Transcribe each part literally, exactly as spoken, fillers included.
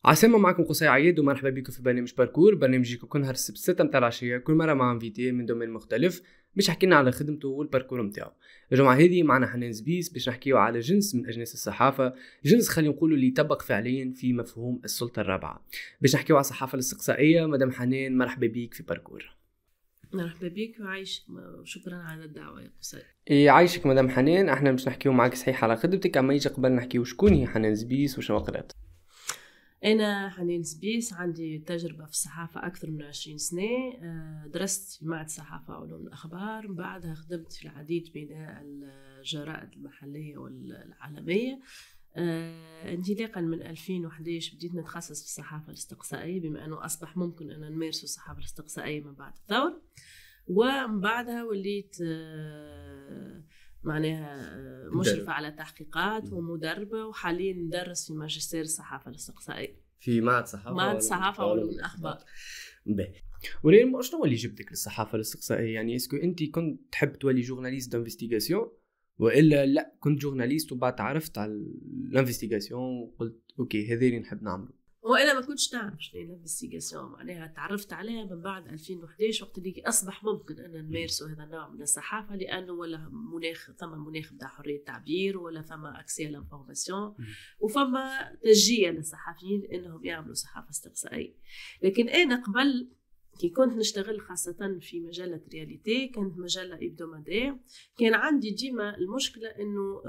عسلامة، معكم قصي عياد ومرحبا بكم في برنامج باركور. برنامج يجيكم كل نهار السبت ستة متاع العشية، كل مرة مع انفيتي من دومين مختلف باش حكينا على خدمته والباركور متاعو. الجمعة هذه معنا حنان زبيس باش نحكيو على جنس من أجناس الصحافة، جنس خلينا نقولوا اللي يطبق فعليا في مفهوم السلطة الرابعة. باش نحكيو على الصحافة الاستقصائية. مدام حنان مرحبا بيك في باركور. مرحبا بك وعايشك، وشكرا على الدعوة يا قصي. يعيشك مدام حنان. احنا مش نحكيو معك صحيح على خدمتك، اما يجي قبل نحكيو شكون هي حنان زبيس وشنو قرات. أنا حنان زبيس، عندي تجربة في الصحافة أكثر من عشرين سنة. درست في معهد الصحافة وعلوم الأخبار، من بعدها خدمت في العديد من الجرائد المحلية والعالمية. انطلاقا من ألفين وإحدى عشر بديت نتخصص في الصحافة الاستقصائية، بما أنه أصبح ممكن أن نمارس الصحافة الاستقصائية من بعد الثورة. ومن بعدها وليت معناها مشرفة على تحقيقات ومدربة، وحاليا ندرس في ماجستير الصحافة الاستقصائية في معهد صحافة معهد الصحافة وعلوم الأخبار. باهي، ولين شنو اللي جبتك للصحافة الاستقصائية؟ يعني اسكو انت كنت تحب تولي جورناليست دانفستيغاسيون، والا لا كنت جورناليست وبعد تعرفت على الانفستيغاسيون وقلت اوكي هذا اللي نحب نعمله؟ وانا ما كنتش نعرف شنو هي الانفستيغاسيون، معناها تعرفت عليها من بعد ألفين وإحدى عشر، وقت اللي اصبح ممكن ان نمارسوا هذا النوع من الصحافه، لانه ولا مناخ ثم مناخ بتاع حريه التعبير، ولا فما اكسي لانفورماسيون، وفما تشجيع للصحفيين انهم يعملوا صحافه استقصائيه. لكن انا قبل كي كنت نشتغل خاصة في مجلة رياليتي، كانت مجلة إبدومادير، كان عندي ديما المشكلة إنه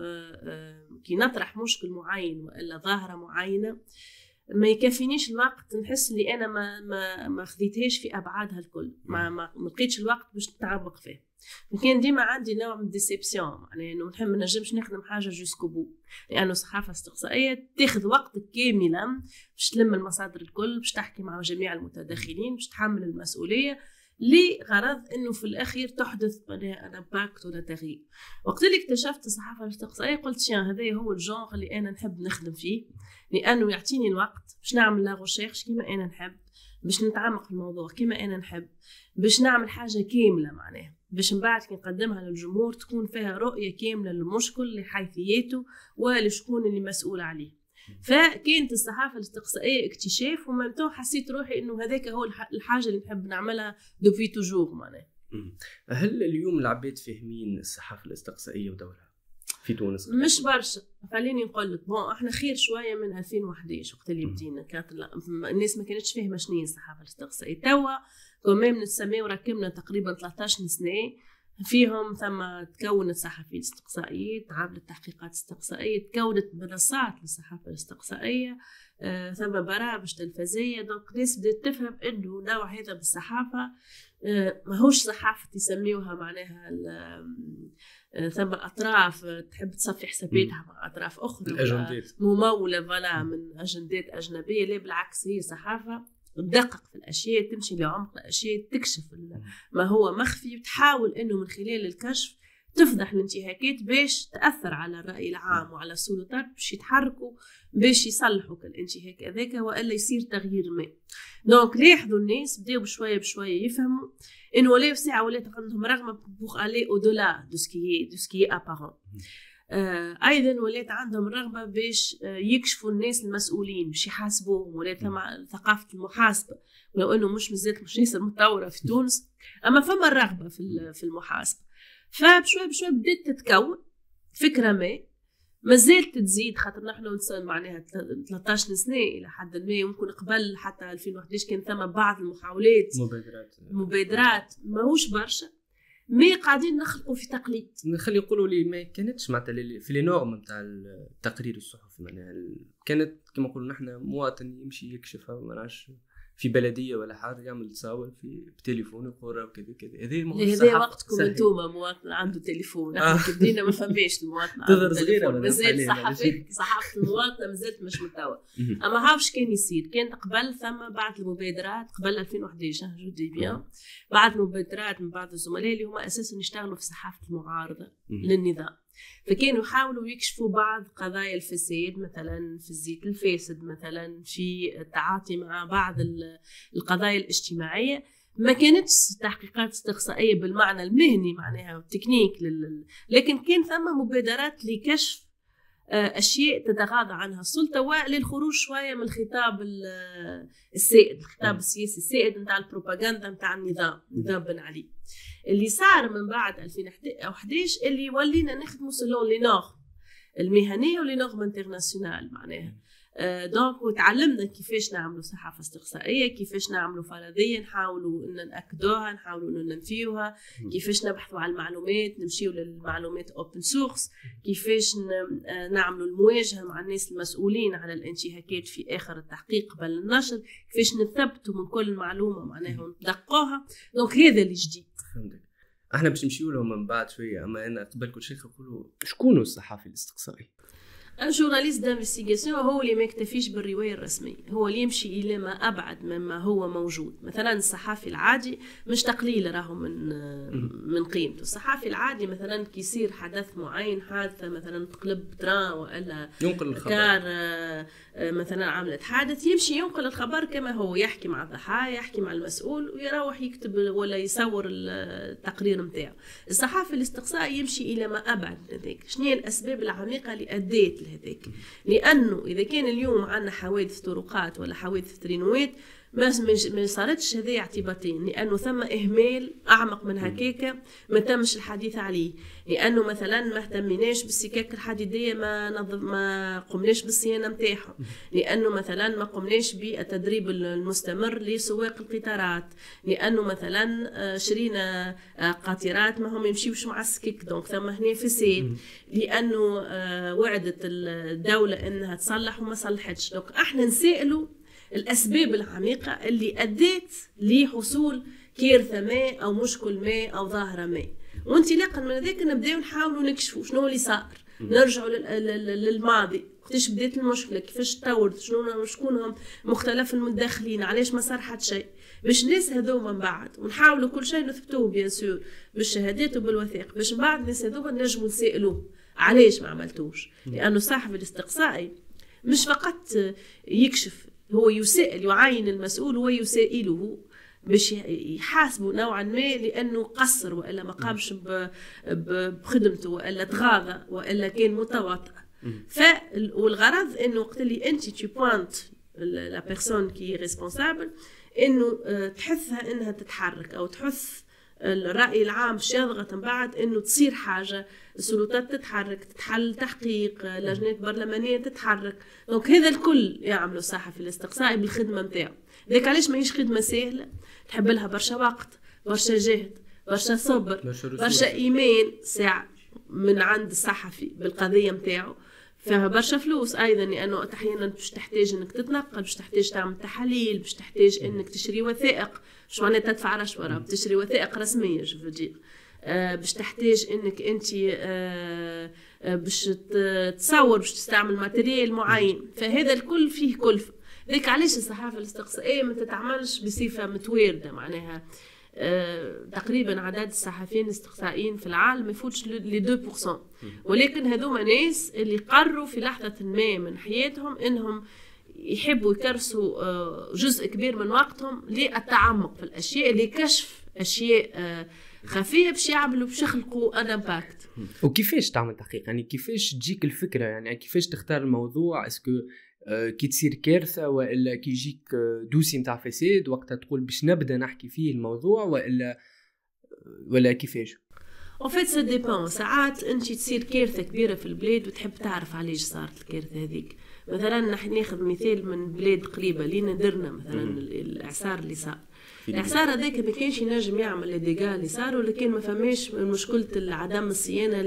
كي نطرح مشكل معين وإلا ظاهرة معينة ما يكفينيش الوقت، نحس اللي أنا ما ما ما خذيتهاش في أبعادها الكل، ما ما لقيتش الوقت باش نتعمق فيه. كان ديما عندي نوع من ديسيبسيون، يعني إنه نحب ما نجمش نخدم حاجة جوسكو بو، لأنه يعني صحافة استقصائية تاخذ وقتك كاملا باش تلم المصادر الكل، باش تحكي مع جميع المتداخلين، باش تحمل المسؤولية لغرض انه في الاخير تحدث امباكت ولا تغيير. وقت اللي اكتشفت الصحافه الاستقصائيه قلت يا هذا هو الجونغ اللي انا نحب نخدم فيه، لانه يعطيني الوقت باش نعمل لا ريشيرش كيما انا نحب، باش نتعمق في الموضوع كيما انا نحب، باش نعمل حاجه كامله، معناها باش من بعد كي نقدمها للجمهور تكون فيها رؤيه كامله للمشكل لحيثياته ولشكون اللي مسؤول عليه. فكانت الصحافة الاستقصائية اكتشاف، وممتو حسيت روحي انه هذاك هو الحاجة اللي نحب نعملها دوبي توجور. معناها هل اليوم العباد فاهمين الصحافة الاستقصائية ودورها في تونس؟ مش برشا، خليني نقول لك بون احنا خير شوية من ألفين وإحدى عشر وقت اللي بدينا، كانت الناس ما كانتش فاهمة شنو هي الصحافة الاستقصائية. توا كمان من السماء وركبنا تقريبا ثلاثة عشر سنة فيهم، ثم تكونت صحفيين استقصائيين، تعاملت تحقيقات استقصائية، تكونت منصات للصحافة الاستقصائية، آه، ثم برامج تلفزية. دونك ناس بدأت تفهم إنه نوع هذا من الصحافة آه، ماهوش صحافة يسميوها معناها آه، ثم أطراف تحب تصفي حساباتها مع أطراف أخرى ممولة فلا من أجندات أجنبية، لا بالعكس هي صحافة تدقق في الأشياء، تمشي لعمق الأشياء، تكشف ما هو مخفي، وتحاول إنه من خلال الكشف تفضح الانتهاكات باش تأثر على الرأي العام وعلى السلطات باش يتحركوا باش يصلحوا الانتهاك هذاك وإلا يصير تغيير ما. دونك لاحظوا الناس بداوا بشوية بشوية يفهموا إنه ولا ساعة ولا عندهم رغبة بوغ ألي أو دولا دو سكي دو سكي أبارون. آه ايضا ولات عندهم رغبه باش آه يكشفوا الناس المسؤولين باش يحاسبوهم، ولات مع ثقافه المحاسبه، ولو انه مش مازالت مش ياسر متطوره في تونس، اما فما الرغبه في في المحاسبه. فبشوي بشوي بدات تتكون فكره ما مازالت تزيد، خاطر نحن معناها ثلاثة عشر سنه الى حد ما، يمكن قبل حتى ألفين وإحدى عشر كان ثم بعض المحاولات مبادرات مبادرات ماهوش برشا، ما قاعدين نخلقوا في تقليد. نخلي يقولوا لي ما كانتش معناتها في لي نورم نتاع التقرير الصحفي، معناها كانت كما نقولوا نحن مواطن يمشي يكشفها ما نعرفش في بلديه ولا حاجه يعمل تصاور في بتليفونه يقرا وكذا كذا. هذه هذه وقتكم انتوما مواطن عنده تليفون، احنا بدينا ما فماش المواطن عنده تليفون، مازال صحافه صحافه المواطن مازالت مش متوا. اما عارفش كان يصير، كان قبل ثم بعض المبادرات قبل ألفين وإحدى عشر جو دي بيان، بعض المبادرات من بعض الزملاء اللي هما اساسا يشتغلوا في صحافه المعارضه للنظام، فكانوا يحاولوا يكشفوا بعض قضايا الفساد، مثلا في الزيت الفاسد، مثلا في التعاطي مع بعض القضايا الاجتماعية. ما كانتش تحقيقات استقصائية بالمعنى المهني معناها التكنيك لل... لكن كان ثم مبادرات لكشف أشياء تتغاضى عنها السلطة وللخروج شوية من الخطاب السائد، الخطاب السياسي السائد نتاع البروباغندا نتاع النظام نظام بن علي اللي صار من بعد ألفين وإحدى عشر، اللي ولينا نخدموا سلون لي نورم المهنية ولي نورم انترناسيونال معناها. آه دونك وتعلمنا كيفاش نعملوا صحافة استقصائية، كيفاش نعملوا فرضية نحاولوا ان نأكدوها، نحاولوا ان ننفيوها، كيفاش نبحثوا على المعلومات، نمشيوا للمعلومات اوبن سورس، كيفاش نعملوا المواجهة مع الناس المسؤولين على الانتهاكات في اخر التحقيق قبل النشر، كيفاش نثبتوا من كل معلومة معناها وندقوها. دونك هذا اللي جديد. فهمتك. احنا باش نمشيوا لهم من بعد شوية، اما انا قبل كل شيء نقولوا شكون الصحافي الاستقصائي؟ الجورناليست دانفستيغاسيون هو اللي ما يكتفيش بالرواية الرسمية، هو اللي يمشي إلى ما أبعد مما هو موجود. مثلا الصحافي العادي مش تقليل راهو من من قيمته. الصحافي العادي مثلا كي يصير حدث معين، حادثة مثلا تقلب تران ولا ينقل الخبر، كار مثلا عملت حادث، يمشي ينقل الخبر كما هو، يحكي مع الضحايا، يحكي مع المسؤول، ويروح يكتب ولا يصور التقرير متاعه. الصحافي الاستقصائي يمشي إلى ما أبعد من ذلك. شنو هي الأسباب العميقة اللي أدت لهذيك؟ لأنه إذا كان اليوم عندنا حوادث طرقات ولا حوادث ترينوات ما ما صارتش هذه اعتباطين، لأنه ثم إهمال أعمق من هكاكا ما تمش الحديث عليه، لأنه مثلا ما اهتمناش بالسكك الحديدية، ما نظف ما قمناش بالصيانة متاعهم، لأنه مثلا ما قمناش بالتدريب المستمر لسواق القطارات، لأنه مثلا شرينا قاطرات ما هم يمشيوش مع السكك، دونك ثم هنا فساد، لأنه وعدت الدولة أنها تصلح وما صلحتش. دونك احنا نسألوا الأسباب العميقة اللي أدت لحصول كارثة ما أو مشكل ما أو ظاهرة ما، وانطلاقا من ذلك نبداو نحاولوا نكشفوا شنو اللي صار، نرجعوا للماضي، كيفاش بدات المشكلة، كيفاش تطورت، شنو شكونهم مختلف المتداخلين، علاش ما صار حتى شيء، باش الناس هذوما من بعد ونحاولوا كل شيء نثبتوه بيان سور بالشهادات وبالوثائق، باش من بعد الناس هذوما نجموا نسألوه علاش ما عملتوش. لأنه صاحب الاستقصائي مش فقط يكشف، هو يسأل، يعين المسؤول ويسائله باش يحاسبه نوعا ما لأنه قصر وإلا ما قامش بخدمته وإلا تغاضى وإلا كان متواطئ. والغرض إنه وقت اللي أنت تي بوانت لا بيرسون كي ريسبونسابل إنه تحثها إنها تتحرك أو تحث الرأي العام باش يضغط من بعد إنه تصير حاجة، السلطات تتحرك، تتحل تحقيق، لجنات برلمانية تتحرك. دونك هذا الكل يعملوا الصحفي الاستقصائي بالخدمة متاعه. ذاك علاش ماهيش خدمة سهلة، تحب لها برشا وقت، برشا جهد، برشا صبر، برشا إيمان ساعة من عند الصحفي بالقضية متاعه، فيها برشا فلوس أيضا، لأنه أحيانا باش تحتاج إنك تتنقل، باش تحتاج تعمل تحاليل، باش تحتاج إنك تشري وثائق، مش معناها تدفع رشوة، بتشري وثائق رسمية جو فودير، آه باش تحتاج إنك أنت آه باش تصور، باش تستعمل ماتريال معين، فهذا الكل فيه كلفة. ذيك علاش الصحافة الاستقصائية ما تتعملش بصفة متواردة، معناها أه تقريبا عدد الصحفيين الاستقصائيين في العالم ما يفوتش ل اثنين بالمئة، ولكن هذوما ناس اللي قرروا في لحظة ما من حياتهم انهم يحبوا يكرسوا أه جزء كبير من وقتهم للتعمق في الاشياء، لكشف اشياء أه خفية باش يعملوا باش يخلقوا ان امباكت. وكيفاش تعمل تحقيق؟ يعني كيفاش تجيك الفكرة؟ يعني كيفاش تختار الموضوع؟ اسكو كي تصير كارثة وإلا كي يجيك دوسي متاع فساد وقتها تقول باش نبدأ نحكي فيه الموضوع، وإلا ولا كيفاش؟ en fait ça dépend. ساعات أنت تصير كارثة كبيرة في البلاد وتحب تعرف علاش صارت الكارثة هذيك. مثلا نحن ناخذ مثال من بلاد قريبة لينا، درنا مثلا الإعصار اللي صار. الإعصار هذاك ما كانش ينجم يعمل الدقة اللي صاروا، لكن ما فماش مشكلة عدم الصيانة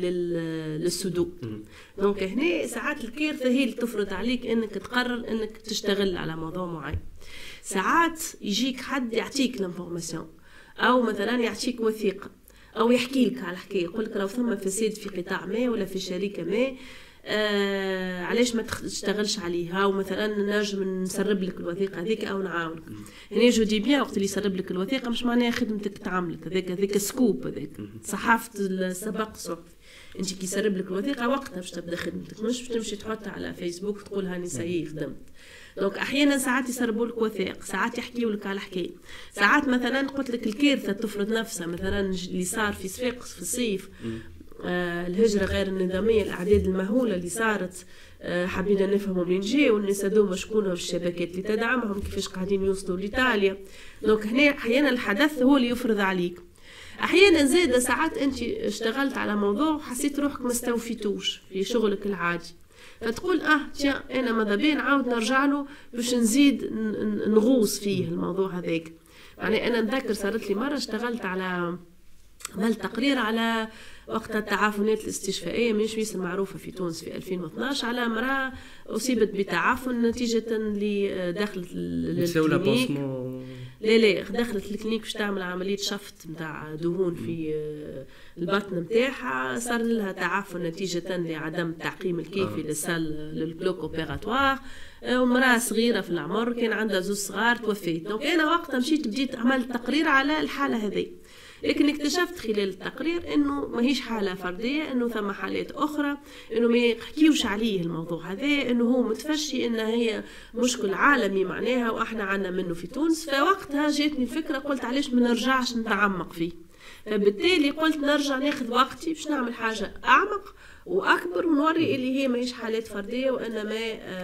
للسدود. دونك هنا ساعات الكارثة هي اللي تفرض عليك انك تقرر انك تشتغل على موضوع معين. ساعات يجيك حد يعطيك الانفورماسيون، او مثلا يعطيك وثيقة، او يحكي لك على حكاية، يقول لك لو ثم فساد في قطاع ما ولا في شركة ما، آه علاش ما تشتغلش عليها، ومثلا نجم نسرب لك الوثيقه هذيك او نعاونك. هنا جو دي بيان وقت اللي يسرب لك الوثيقه مش معناها خدمتك تعملك، هذاك هذاك سكوب، هذاك صحافه السبق الصحفي. انت كي يسرب لك الوثيقه وقتها باش تبدا خدمتك، مش باش تمشي تحطها على فيسبوك تقول هاني سيي خدمت. دونك احيانا ساعات يسربوا لك وثائق، ساعات يحكيوا لك على حكايه، ساعات مثلا قلت لك الكارثه تفرض نفسها، مثلا اللي صار في صفاقس في الصيف آه الهجرة غير النظامية، الأعداد المهولة اللي صارت، آه حبينا نفهموا منين جاوا الناس هذوما، شكون الشبكات اللي تدعمهم، كيفاش قاعدين يوصلوا لإيطاليا. دونك هنا أحيانا الحدث هو اللي يفرض عليك. أحيانا زادة ساعات أنت اشتغلت على موضوع وحسيت روحك ما استوفيتوش في شغلك العادي، فتقول اه تيا انا ماذا بين نعاود نرجع له باش نزيد نغوص فيه الموضوع هذاك. يعني انا نذكر صارت لي مره اشتغلت على عملت تقرير على وقت التعافنات الاستشفائيه مش بيس المعروفه في تونس في ألفين واثناش، على امراه اصيبت بتعافن نتيجه اللي دخلت للكلينيك. لا لا دخلت الكلينيك باش تعمل عمليه شفط نتاع دهون في البطن نتاعها، صار لها تعافن نتيجه لعدم التعقيم الكافي للسال للبلوك اوبيراتوار، ومراه صغيره في العمر كان عندها زوج صغار توفيت. دونك انا وقتها مشيت بديت عملت تقرير على الحاله هذه، لكن اكتشفت خلال التقرير انه ماهيش حاله فرديه، انه ثم حالات اخرى، انه ما يحكيوش عليه الموضوع هذا، انه هو متفشي، انه هي مشكل عالمي معناها واحنا عنا منه في تونس. فوقتها جاتني الفكره قلت علاش ما نرجعش نتعمق فيه، فبالتالي قلت نرجع ناخذ وقتي باش نعمل حاجه اعمق واكبر ونوري اللي هي ماهيش حالات فرديه وانما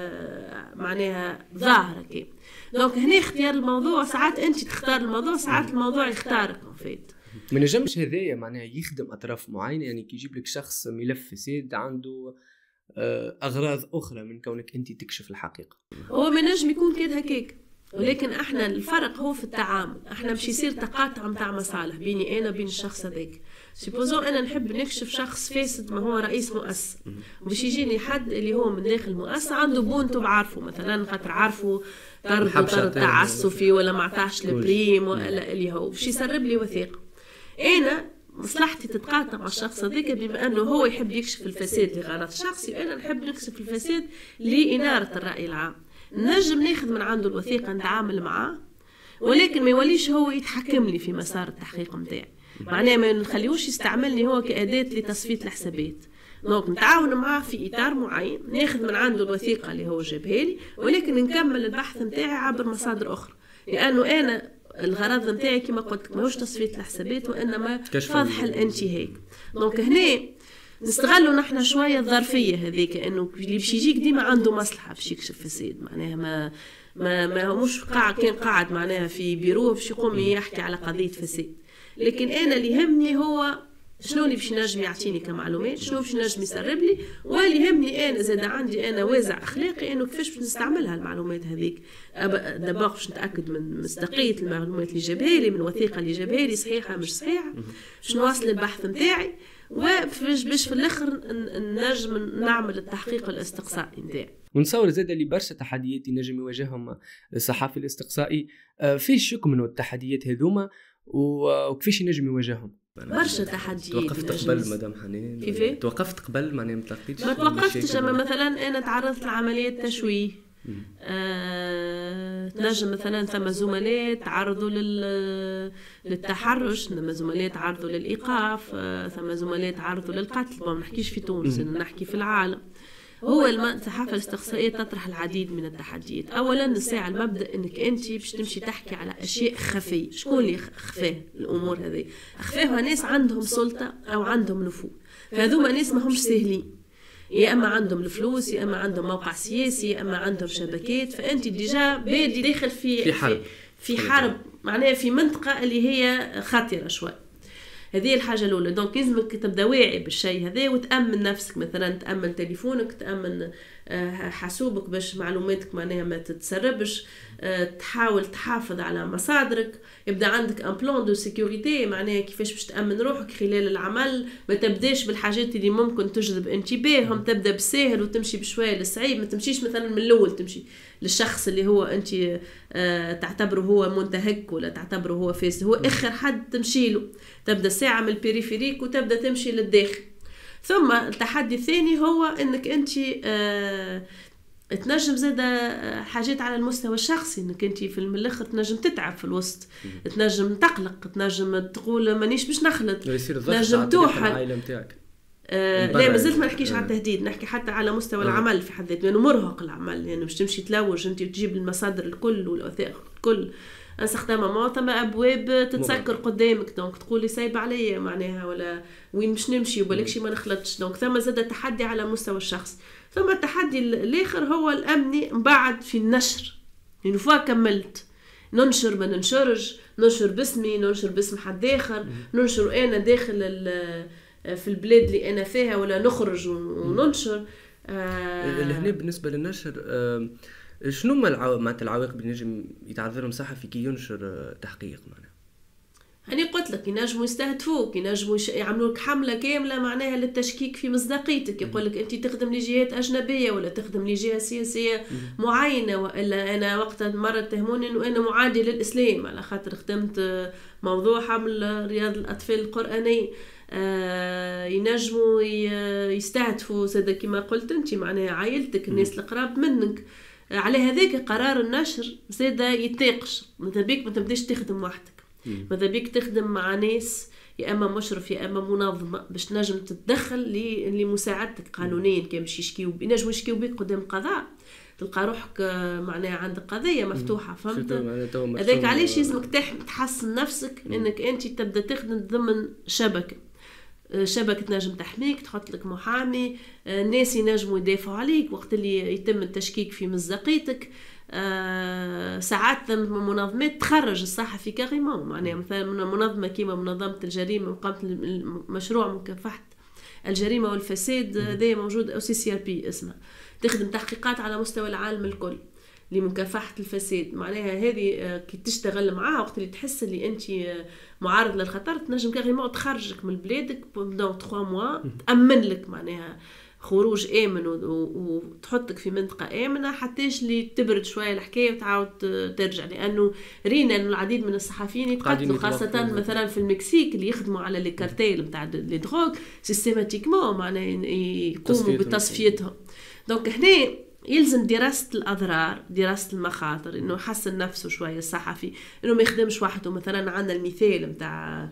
آه معناها ظاهره كي. دونك هنا اختيار الموضوع، ساعات انت تختار الموضوع، ساعات الموضوع يختارك فيت. ما نجمش هذايا معناها يخدم اطراف معينه، يعني كي يجيب لك شخص ملف فساد عنده اغراض اخرى من كونك انت تكشف الحقيقه. هو ما نجم يكون كده هكاك، ولكن احنا الفرق هو في التعامل. احنا مش يصير تقاطع متاع مصالح بيني انا وبين الشخص هذاك. سيبوزو انا نحب نكشف شخص فاسد ما هو رئيس مؤسسه، باش يجيني حد اللي هو من داخل المؤسسه عنده بونتو بعرفه مثلا خاطر عارفه طرد طرد تعسفي ولا ما عطاش البريم ولا اللي هو باش يسرب لي وثيقه. انا مصلحتي تتقاطع مع الشخص هذاك بما انه هو يحب يكشف الفساد لغرض شخصي، وانا نحب نكشف الفساد لإنارة الرأي العام. نجم ناخذ من عنده الوثيقه نتعامل معاه، ولكن ما يوليش هو يتحكم لي في مسار التحقيق نتاعي، معناه ما نخليوش يستعملني هو كأداة لتصفية الحسابات. دونك نتعاون معاه في اطار معين، ناخذ من عنده الوثيقه اللي هو جابها لي، ولكن نكمل البحث نتاعي عبر مصادر اخرى، لانه انا الغرض نتاعي كما قلت ماهوش تصفيه الحسابات وانما فضح الانتهاك. دونك هنا نستغلوا نحن شويه الظرفيه هذيك، انه اللي باش يجيك ديما عنده مصلحه باش يكشف فساد، معناها ما ما ما هو مش قاعد كان قاعد معناها في بيرو باش يقوم يحكي على قضيه فساد. لكن انا اللي يهمني هو شنو اللي باش نجم يعطيني كمعلومات، شنو باش نجم يسرب لي، واللي يهمني انا زاد عندي انا وازع اخلاقي انه كيفاش باش نستعملها المعلومات هذيك. دابا باش نتاكد من مصداقيه المعلومات اللي جابها لي، من الوثيقه اللي جابها لي صحيحه مش صحيحه، باش نواصل البحث نتاعي، وباش باش في الاخر نجم نعمل التحقيق الاستقصائي نتاعي. ونصور زاد اللي برشا تحديات ينجم يواجههم الصحافي الاستقصائي. فيش شك من التحديات هذوما وكيفاش ينجم يواجههم؟ برشا تحديات. توقفت قبل مدام حنان؟ كيفاه؟ توقفت قبل معناها ما تلقيتش؟ ما توقفتش، اما مثلا انا تعرضت لعمليات تشويه. آه، تنجم مثلا ثم زملاء تعرضوا لل... للتحرش، ثم زملاء تعرضوا للإيقاف، آه، ثم زملاء تعرضوا للقتل. ما نحكيش في تونس، نحكي في العالم. هو الصحافة الاستقصائية تطرح العديد من التحديات. أولا الساعة المبدأ أنك أنت باش تمشي تحكي على أشياء خفية. شكون اللي خفاه الأمور هذه؟ خفاها ناس عندهم سلطة أو عندهم نفوذ، فهذوما ناس ما همش سهلين، يا أما عندهم الفلوس، يا أما عندهم موقع سياسي، يا أما عندهم شبكات. فأنت ديجا بادي داخل في في حرب, في, في حرب معناها في منطقة اللي هي خطرة شوي. هذه الحاجة الأولى. دونك لازمك تبدأ واعي بالشيء هذا وتأمن نفسك، مثلا تأمن تليفونك، تأمن حاسوبك باش معلوماتك معناها ما تتسربش، تحاول تحافظ على مصادرك، يبدأ عندك ان بلان دو سيكوريتي معناها كيفاش باش تأمن روحك خلال العمل. ما تبداش بالحاجات اللي ممكن تجذب انتباههم، تبدأ بالسهل وتمشي بشوية للصعيب. ما تمشيش مثلا من الأول تمشي للشخص اللي هو أنت تعتبره هو منتهك ولا تعتبره هو فاسد، هو آخر حد تمشي له. تبدأ ساعة من البريفيريك وتبدأ تمشي للداخل. ثم التحدي الثاني هو أنك أنت آه تنجم زاد حاجات على المستوى الشخصي، انك انت في الاخر تنجم تتعب في الوسط، تنجم تقلق، تنجم تقول مانيش باش نخلط، تنجم توحل. آه لا مازلت ما نحكيش على التهديد، نحكي حتى على مستوى آه. العمل في حد ذاته، لانه يعني مرهق العمل، لانه يعني مش تمشي تلوج انت وتجيب المصادر الكل والوثائق الكل. استخدام ما ثم ابواب تتسكر قدامك، دونك تقولي سايب عليا معناها ولا وين مش نمشي وبالكشي ما نخلطش. دونك ثم زاد تحدي على مستوى الشخص. ثم التحدي الاخر هو الامني بعد في النشر، يعني فوا كملت ننشر ما ننشرش، ننشر باسمي، ننشر باسم حد اخر، ننشر انا داخل في البلاد اللي انا فيها ولا نخرج وننشر. آه هنا بالنسبه للنشر آه شنو ما العو... معناتها العواقب اللي نجم يتعذرهم صحفي كي ينشر تحقيق معناها؟ أنا قلت لك ينجموا يستهدفوك، ينجموا يعملوا لك حملة كاملة معناها للتشكيك في مصداقيتك، يقول لك أنت تخدم لجهات أجنبية ولا تخدم لجهة سياسية معينة، وإلا أنا وقتها مرة تهموني إنه أنا معادي للإسلام على خاطر خدمت موضوع حمل رياض الأطفال القرآني. آه ينجموا يستهدفوا زاد كما قلت أنت معناها عائلتك، الناس القراب منك. على هذاك قرار النشر زاد يتناقش، ماذا بيك ما تبداش تخدم وحدك، ماذا بيك تخدم مع ناس يا اما مشرف يا اما منظمه باش تنجم تتدخل لمساعدتك قانونيا. كان باش يشكيو ينجموا يشكيو بك قدام القضاء، تلقى روحك معناها عندك قضيه مفتوحه، فهمت؟ هذاك علاش لازمك تحسن نفسك انك انت تبدا تخدم ضمن شبكه شبكة تنجم تحميك، تحط لك محامي، ناس ينجموا يدافعوا عليك وقت اللي يتم التشكيك في مصداقيتك. أه ساعات منظمات تخرج الصحفي كاريمون، معناها مثلا منظمة كيما منظمة الجريمة وقامت مشروع مكافحة الجريمة والفساد، هذا موجود أو سي سي ار بي اسمها، تخدم تحقيقات على مستوى العالم الكل لمكافحة الفساد. معناها هذه كي تشتغل معاها وقت اللي تحس اللي أنت معارض للخطر تنجم كاريمون تخرجك من بلادك بوندون ثلاثة موا، تأمن لك معناها خروج آمن وتحطك في منطقة آمنة حتىش اللي تبرد شوية الحكاية وتعاود ترجع. لأنه رينا أنه العديد من الصحفيين يتقتلوا خاصة مثلا في المكسيك اللي يخدموا على لي كارتيل متاع لي دروغ سيستيماتيكمون معناها يقوموا بتصفيتهم. دونك هنا يلزم دراسة الأضرار، دراسة المخاطر، إنه يحسن نفسه شوية الصحفي، إنه ما يخدمش وحده. مثلا عندنا المثال متاع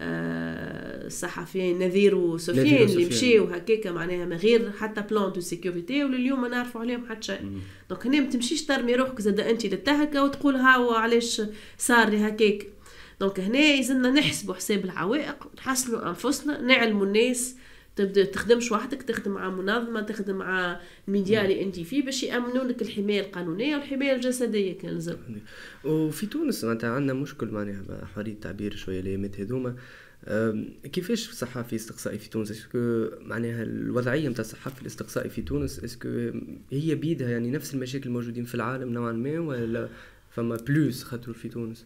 الصحفيين نذير وسفيان اللي مشيو هكاكا معناها من غير حتى بلان دو سيكوريتي ولليوم ما نعرفوا عليهم حتى شيء. دونك هنا ما تمشيش ترمي روحك زاد انت للتهكه وتقول هاو علاش صار لي هكاك. دونك هنا يزلنا نحسبوا حساب العوائق، نحسنوا انفسنا، نعلموا الناس تبدا تخدمش وحدك، تخدم مع منظمه، تخدم مع الميديا اللي انت فيه باش يامنوا لك الحمايه القانونيه والحمايه الجسديه كان لازم. وفي تونس معناتها عندنا مشكل معناها حريه التعبير شويه الايامات هذوما. كيفاش الصحافي الاستقصائي في تونس؟ اسكو معناها الوضعيه نتاع الصحافي الاستقصائي في تونس اسكو هي بيدها يعني نفس المشاكل الموجودين في العالم نوعا ما، ولا فما بلوس خاطر في تونس؟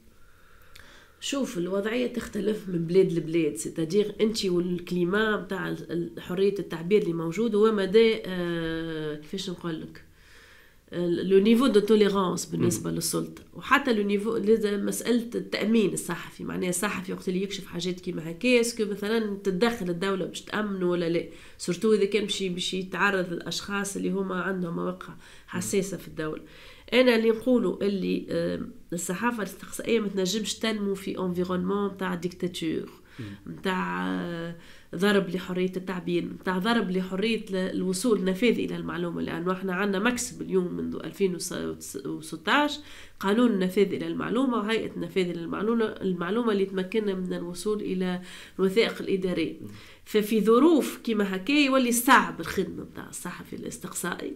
شوف الوضعيه تختلف من بلاد لبلاد، ستادير انت والكليما نتاع حريه التعبير اللي موجود هو مدى آه كيفاش نقول لك لو نيفو دو توليرانس بالنسبه م. للسلطه، وحتى لو نيفو مساله التامين الصحفي. معناها الصحفي وقت اللي يكشف حاجات كيما هكا اسكو مثلا تتدخل الدوله باش تامن ولا لا، سورتو اذا كان باش باش يتعرض للاشخاص اللي هما عندهم مواقع حساسه في الدوله. انا اللي نقوله اللي الصحافه الاستقصائيه ما تنجمش تنمو في انفيرونمون تاع ديكتاتور، نتاع ضرب لحريه التعبير، نتاع ضرب لحريه الوصول النفاذ الى المعلومه. لانه احنا عندنا مكسب اليوم منذ ألفين وستة عشر قانون النفاذ الى المعلومه وهيئه النفاذ الى المعلومه المعلومه اللي تمكننا من الوصول الى الوثائق الاداريه. ففي ظروف كما هكا يولي صعب الخدمه نتاع الصحفي الاستقصائي.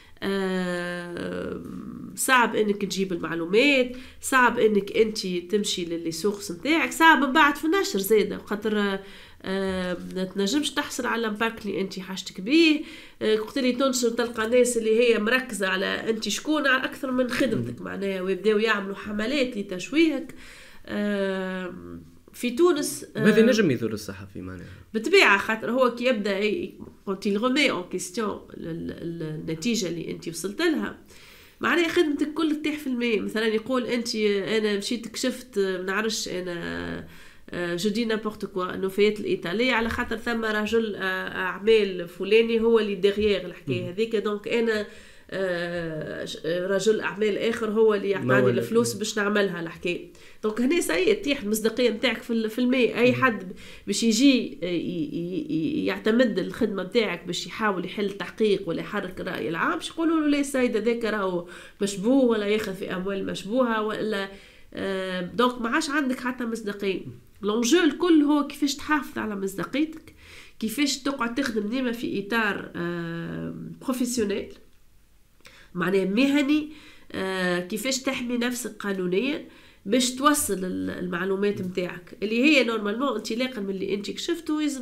أه صعب انك تجيب المعلومات، صعب انك انت تمشي للسوق نتاعك، صعب من بعد في النشر زاده خاطر أه ما تنجمش تحصل على الامباكت اللي انت حاجتك بيه. أه وقت اللي تنشر تلقى ناس اللي هي مركزه على انت شكون على اكثر من خدمتك معناها، ويبداو يعملوا حملات لتشويهك. أه في تونس هذا نجم يضر الصحفي معناها بطبيعه، خاطر هو كي يبدا قلت يغمي اون كيستيون النتيجه اللي انت وصلت لها معناها خدمتك كل تطيح في الماء. مثلا يقول انت انا مشيت كشفت ما نعرفش انا جودي نابورت كوا انه فايت الايطاليه على خاطر ثم رجل اعمال فلاني هو اللي ديغيير الحكايه هذيك، دونك انا رجل اعمال اخر هو اللي يعطاني الفلوس باش نعملها الحكايه. دونك هنا سي تطيح المصداقيه نتاعك في في الماء. اي حد باش يجي يعتمد الخدمه نتاعك باش يحاول يحل تحقيق ولا يحرك الراي العام باش يقولوا له لا السيد هذاك راهو مشبوه ولا ياخذ في اموال مشبوهه ولا. دونك ما عادش عندك حتى مصداقيه. لونجو الكل هو كيفاش تحافظ على مصداقيتك، كيفاش تقعد تخدم ديما في اطار بروفيسيونيل معناه مهني، كيفاش تحمي نفسك قانونيا باش توصل المعلومات نتاعك اللي هي نورمالمون انطلاقا من اللي انت كشفتوا لازم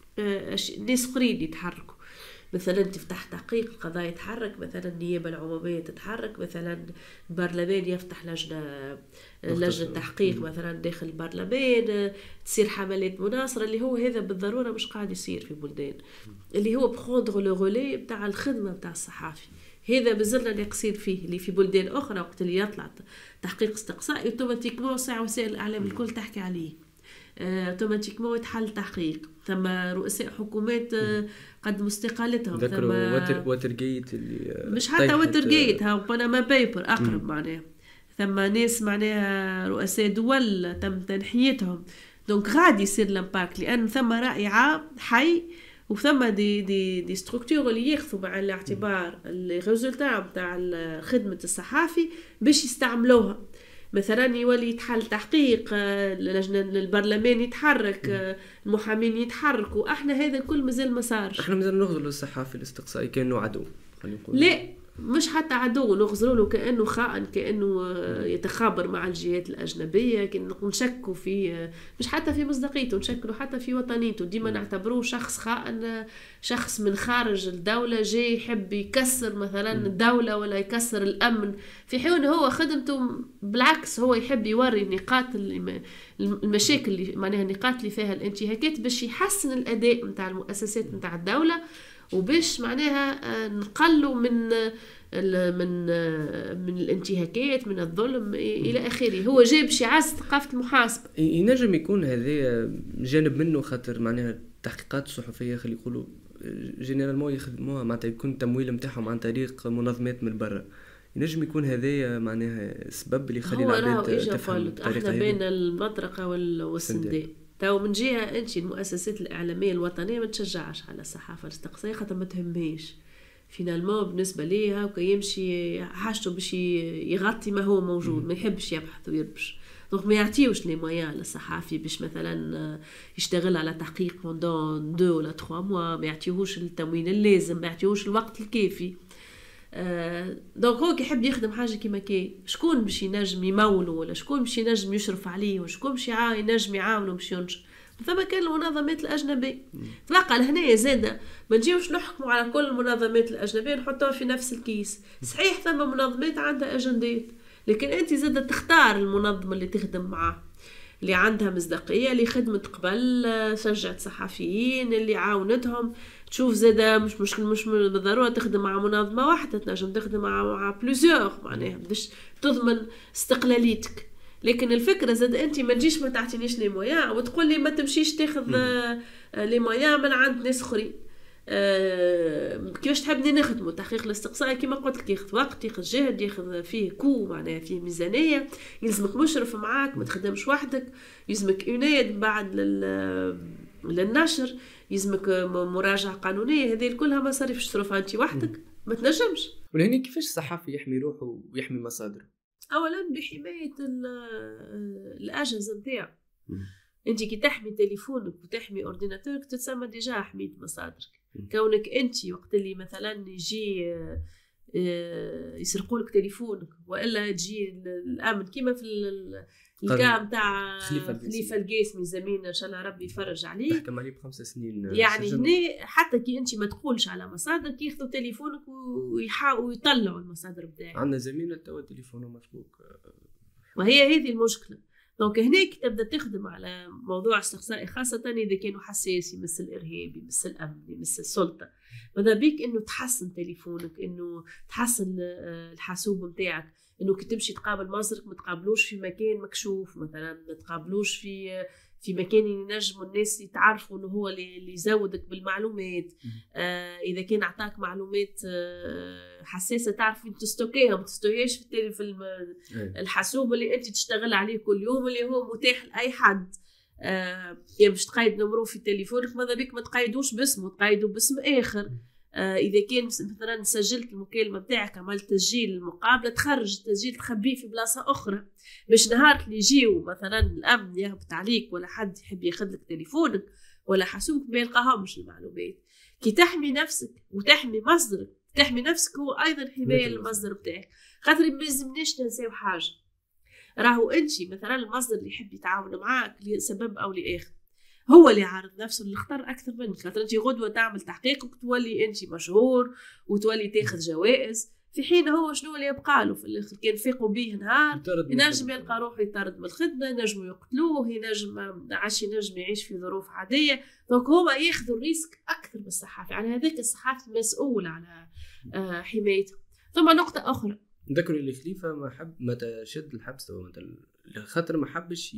ناس اخرين يتحركوا. مثلا تفتح تحقيق القضايا يتحرك، مثلا النيابه العموميه تتحرك، مثلا البرلمان يفتح لجنه لجنه تحقيق مثلا داخل البرلمان، تصير حملات مناصره اللي هو هذا بالضروره مش قاعد يصير في بلدان، اللي هو بخوندغ لو رولي بتاع الخدمه بتاع الصحافي. هذا بزلنا ناقصين فيه اللي في بلدان اخرى وقت اللي يطلع تحقيق استقصائي اوتوماتيكمون ساعه وسائل الاعلام الكل تحكي عليه، اوتوماتيكمون يتحل تحقيق. ثم رؤساء حكومات قدموا استقالتهم، ثم واتر واتر جيت اللي مش حتى واتر جيت ها بنما بيبر اقرب معناها. ثم ناس معناها رؤساء دول تم تنحيتهم. دونك غادي يصير لامباكت لان ثم راي عام حي وثم دي دي دي ستركتور اللي ياخذوا مع الاعتبار الريزولتا نتاع خدمه الصحافي باش يستعملوها. مثلا يولي يتحل تحقيق، لجنه البرلمان يتحرك، المحامين يتحركوا. احنا هذا الكل مازال ما صارش. احنا مازال نغزلوا الصحافي الاستقصائي كانه عدو، خلينا نقول لا مش حتى عدو، نغزلوا له كانه خائن، كانه يتخابر مع الجهات الاجنبيه، كأنه نشكوا في مش حتى في مصداقيته، نشكلوا حتى في وطنيته. ديما نعتبروه شخص خائن، شخص من خارج الدوله جاي يحب يكسر مثلا الدوله ولا يكسر الامن، في حين هو خدمته بالعكس هو يحب يوري النقاط المشاكل اللي معناها النقاط اللي فيها الانتهاكات باش يحسن الاداء نتاع المؤسسات نتاع الدوله، وباش معناها نقلوا من من من الانتهاكات من الظلم الى اخره. هو جاي باش يعزز ثقافه المحاسبه. ينجم يكون هذا جانب منه، خاطر معناها التحقيقات الصحفيه خلي يقولوا جينيرالمون يخدموها معناتها يكون التمويل نتاعهم عن طريق منظمات من برا. ينجم يكون هذا معناها السبب اللي يخلي العباد تفهم الطريقه احنا بين المطرقه والسنداء. تو من جهه انت المؤسسات الاعلاميه الوطنيه ما تشجعش على الصحافه الاستقصائيه خاطر ما تهمهاش فينالمون بالنسبه ليها، وكيمشي حاجته باش يغطي ما هو موجود، ما يحبش يبحث ويربش. دونك ما يعطيوش لي مويان للصحافي باش مثلا يشتغل على تحقيق بوندون دو ولا تخوا موا، ما يعطيوهوش التموين اللازم، ما يعطيوهوش الوقت الكافي. آه دونك هو كيحب يخدم حاجه كيما كي شكون باش ينجم يموله، ولا شكون باش ينجم يشرف عليه، وشكون باش ينجم يعاونه باش ينشر. فما كان المنظمات الاجنبيه تبقى لهنا زاده. ما نجيوش نحكموا على كل المنظمات الاجنبيه نحطوها في نفس الكيس. صحيح ثم منظمات عندها اجندات، لكن انت زاده تختار المنظمه اللي تخدم معاه، اللي عندها مصداقيه، اللي خدمت قبل، شجعت صحفيين، اللي عاونتهم. تشوف زاده مش مشكل مش بالضروره تخدم مع منظمه واحده، تنجم تخدم مع مع بلوزيور معناها باش تضمن استقلاليتك. لكن الفكره زاد انت ما تجيش ما تعطينيش لي مويان وتقول لي ما تمشيش تاخذ لي مويان من عند ناس اخرين. أه كيفاش تحبني نخدموا تحقيق الاستقصائي؟ كما قلت لك ياخذ وقت، ياخذ جهد، ياخذ فيه كو معناها فيه ميزانيه، يلزمك مشرف معاك، ما تخدمش وحدك، يلزمك عناية بعد لل للنشر، يلزمك مراجعه قانونيه. هذه كلها مصاريف تصرفها انت وحدك، ما تنجمش. ولهني كيفاش الصحفي يحمي روحه ويحمي مصادره؟ اولا بحمايه الاجهزه نتاعو. انت كي تحمي تليفونك وتحمي اورديناتورك تتسمى ديجا حميت مصادرك. كونك انت وقت اللي مثلا يجي يسرقوا لك تليفونك والا تجي الامن كيما في الكام تاع خليفه القاسمي زميلنا ان شاء الله ربي يفرج عليه، تحكم عليه بخمس سنين يعني هنا حتى كي انت ما تقولش على مصادرك ياخذوا تليفونك ويحاولوا يطلعوا المصادر بتاعك. عندنا زميلنا توا تليفونه مسروق، وهي هذه المشكله. دونك هناك تبدا تخدم على موضوع استقصائي، خاصه اذا كانوا حساس يمس الارهاب يمس الامن يمس السلطه. ماذا بيك انه تحسن تليفونك، انه تحسن الحاسوب نتاعك، انه كي تمشي تقابل مصدرك ما تقابلوش في مكان مكشوف مثلا، ما تقابلوش في في مكان ينجموا الناس يتعرفوا انه هو اللي يزودك بالمعلومات. آه اذا كان اعطاك معلومات آه حساسه تعرف انت تستوكيها، ما تستوكيهاش في في الحاسوب اللي انت تشتغل عليه كل يوم اللي هو متاح لاي حد. آه يعني باش تقيد نمرو في تليفونك ماذا بك ما تقيدوش باسمه، تقيدوا باسم اخر. آه إذا كان مثلا سجلت المكالمة بتاعك عملت تسجيل المقابلة، تخرج التسجيل تخبيه في بلاصة أخرى باش نهار اللي يجيو مثلا الأمن يهبط عليك ولا حد يحب ياخذ لك تليفونك ولا حاسوبك ما يلقاهمش المعلومات. كي تحمي نفسك وتحمي مصدرك، تحمي نفسك هو أيضا حماية للمصدر بتاعك. خاطر ما لازمناش ننساو حاجة، راهو أنت مثلا المصدر اللي يحب يتعاون معاك لسبب أو لآخر هو اللي عارض نفسه اللي اختار اكثر منك. خاطر انت غدوه تعمل تحقيق وتولي انت مشهور وتولي تاخذ جوائز، في حين هو شنو اللي يبقى له في الاخر؟ كان فيقوا به نهار ينجم يلقى روحه يطرد من الخدمه، ينجموا يقتلوه، ينجم عاش ينجم يعيش في ظروف عاديه. دونك هما ياخذوا الريسك اكثر من الصحافي، على هذاك الصحافي مسؤول على حمايته. ثم نقطه اخرى، ذكر اللي خليفه ما حب ما تشد الحبس خاطر ما حبش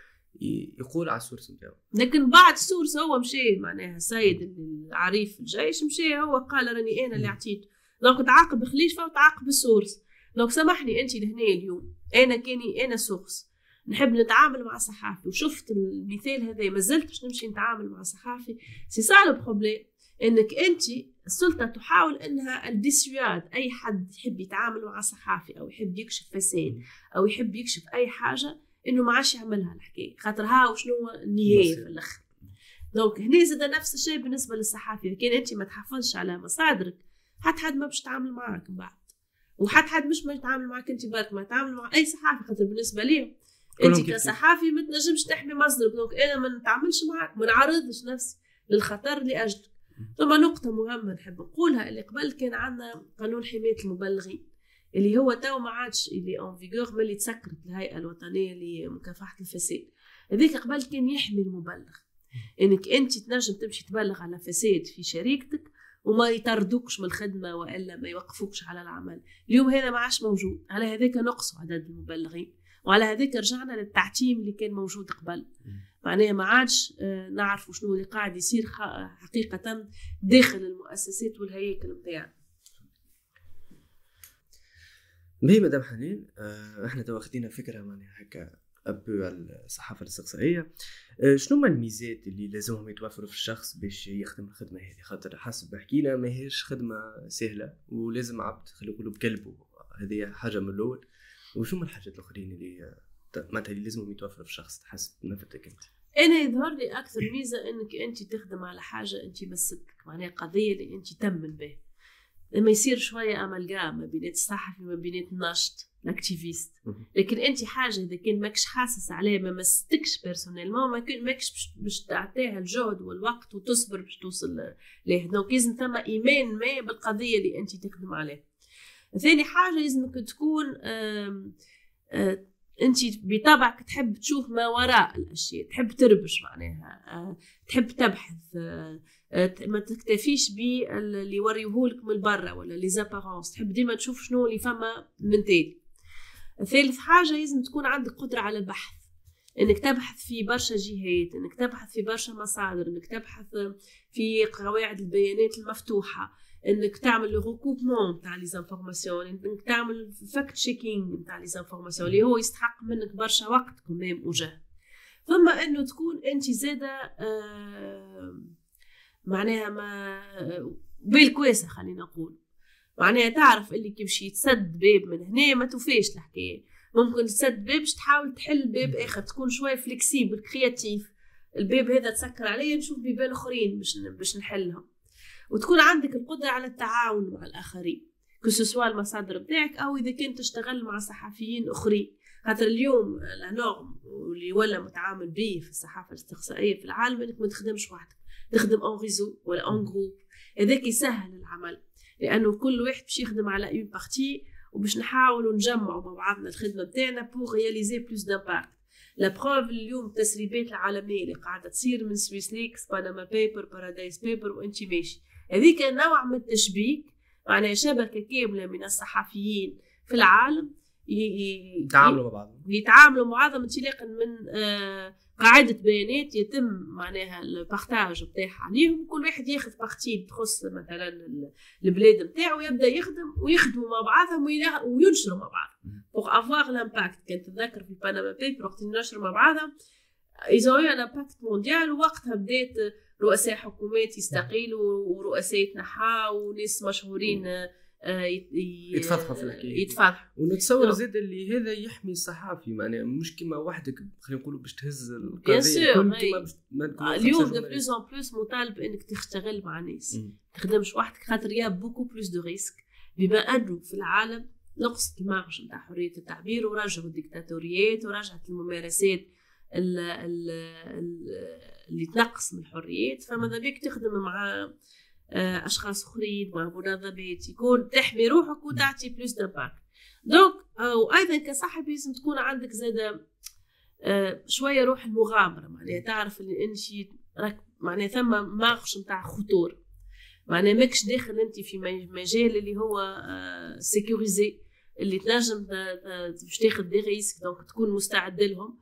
يقول على السورس نتاعو، لكن بعد السورس هو مشي معناها السيد العريف في الجيش مشي هو قال راني انا اللي عطيته. دونك تعاقب خليفه وتعاقب السورس. دونك سامحني انت لهنا اليوم انا كاني انا سورس نحب نتعامل مع صحافي وشفت المثال هذا ما زلت باش نمشي نتعامل مع صحافي، سي صار البروبليم انك انت السلطه تحاول انها الديسياد اي حد يحب يتعامل مع صحافي او يحب يكشف فساد او يحب يكشف اي حاجه انه ما عادش يعملها الحكايه. خاطر ها وشنو النيه في الاخر. دونك هنا زاد نفس الشيء بالنسبه للصحافي، كان انت ما تحافظش على مصادرك حتى حد ما باش يتعامل معاك من بعد، وحتى حد مش ما يتعامل معاك انت برك، ما يتعامل مع اي صحافي. خاطر بالنسبه ليه انت كصحافي ما تنجمش تحمي مصدرك. دونك انا ما نتعاملش معاك، ما نعرضش نفسي للخطر لاجلك. ثم نقطه مهمه نحب نقولها، اللي قبل كان عندنا قانون حمايه المبلغين اللي هو تو ما عادش اللي اون فيغور ملي تسكرت الهيئه الوطنيه لمكافحه الفساد. هذيك قبل كان يحمي المبلغ، انك انت تنجم تمشي تبلغ على فساد في شركتك وما يطردوكش من الخدمه والا ما يوقفوكش على العمل. اليوم هذا ما عادش موجود، على هذاك نقصوا عدد المبلغين، وعلى هذاك رجعنا للتعتيم اللي كان موجود قبل. معناها ما عادش نعرفوا شنو اللي قاعد يصير حقيقه داخل المؤسسات والهياكل نتاعنا. باهي مدام حنين، احنا تو واخدين فكره معناها هكا ابو على الصحافه الاستقصائيه. شنو هما الميزات اللي لازمهم يتوفروا في الشخص باش يخدم الخدمه هذه؟ خاطر حسب حكينا ما هيش خدمه سهله ولازم عبد خلي يقولوا بقلبه، هذه حاجه من الاول. وشو من الحاجات الاخرين اللي معناتها اللي لازمهم يتوفروا في الشخص حسب نفتك انت؟ انا يظهر لي اكثر ميزه انك انت تخدم على حاجه انت مسك، معناها قضيه اللي انت تمن به. لما يصير شويه امالغام ما بين الصحفي وما بين الناشط الاكتيفيست، لكن انت حاجه اذا كان ماكش حاسس عليه ما مستكش بيرسونيلمون ما كان ماكش باش تعطيها الجهد والوقت وتصبر باش توصل ليه. دونك لازم ثم ايمان ما بالقضيه اللي انت تخدم عليها. ثاني حاجه لازمك تكون آم آم انت بطبعك تحب تشوف ما وراء الاشياء، تحب تربش معناها، تحب تبحث، ما تكتفيش باللي يوريهولك من برا ولا لي زابارونس، تحب ديما تشوف شنو اللي فما من تالي. ثالث حاجه لازم تكون عندك قدره على البحث، انك تبحث في برشا جهات، انك تبحث في برشا مصادر، انك تبحث في قواعد البيانات المفتوحه، انك تعمل لو ريكوبمون تاع لي زانفورماسيون، انك تعمل فاكت تشيكينغ تاع لي زانفورماسيون اللي هو يستحق منك برشا وقت كمان وجهد. ثم انه تكون انت زاده آه معناها ما بالكويسه خلينا نقول، معناها تعرف اللي كي باش يتسد باب من هنا ما توفيش الحكايه، ممكن تسد باب باش تحاول تحل باب اخر، تكون شويه فليكسيبل كرياتيف. الباب هذا تسكر عليه نشوف بيبان اخرين باش باش نحلهم. وتكون عندك القدره على التعاون مع الاخرين كسوسوا المصادر بتاعك او اذا كنت تشتغل مع صحفيين اخرين. خاطر اليوم النورم واللي ولا متعامل به في الصحافه الاستقصائيه في العالم انك ما تخدمش وحدك، تخدم اون ريزو ولا اون جروب. هذاك يسهل العمل لانه كل واحد باش يخدم على اون بارتي وباش نحاولوا نجمعوا مع بعضنا الخدمه بتاعنا بور رياليزي بلوس دامباكت. لا بروف اليوم التسريبات العالميه اللي قاعده تصير من سويس ليكس، باناما بيبر، بارادايس بيبر، وانت ماشي، هذيك نوع من التشبيك، معناها شبكه كامله من الصحفيين في العالم يتعاملوا مع بعضهم يتعاملوا مع بعضهم انطلاقا من آه قاعدة بيانات يتم معناها البارتاج بتاعها عليهم، كل واحد ياخذ بارتي تخص مثلا البلاد نتاعو ويبدا يخدم ويخدموا مع بعضهم وينشروا مع بعضهم بوغ افواغ لامباكت. كنت تتذكر في الباناما بيبر وقت نشروا مع بعضهم اذا هي امباكت مونديال، ووقتها بدات رؤساء حكومات يستقيلوا ورؤساء يتنحاو وناس مشهورين يتفضحوا في الحكايه يتفضحوا. ونتصور زاد اللي هذا يحمي الصحافي، معناها مش كيما وحدك خلينا نقولوا باش تهز القضيه كيما اليوم دو بلوس ان بلوس مطالب انك تشتغل مع ناس ما تخدمش وحدك، خاطر يا بوكو بلوس دو ريسك بما انه في العالم نقصت المارج نتاع حريه التعبير ورجعوا الديكتاتوريات ورجعت الممارسات اللي تنقص من الحريات. فماذا بيك تخدم مع اشخاص اخرين مع منظمات يكون تحمي روحك وتعطي بلوس دامباكت. دونك وايضا كصاحب لازم تكون عندك زاده شويه روح المغامره، معناها تعرف اللي انت راك معناها ثم مارش نتاع خطور، معناها ماكش داخل انت في مجال اللي هو سيكوريزي اللي تنجم باش تاخذ دي ريسك، دونك تكون مستعد لهم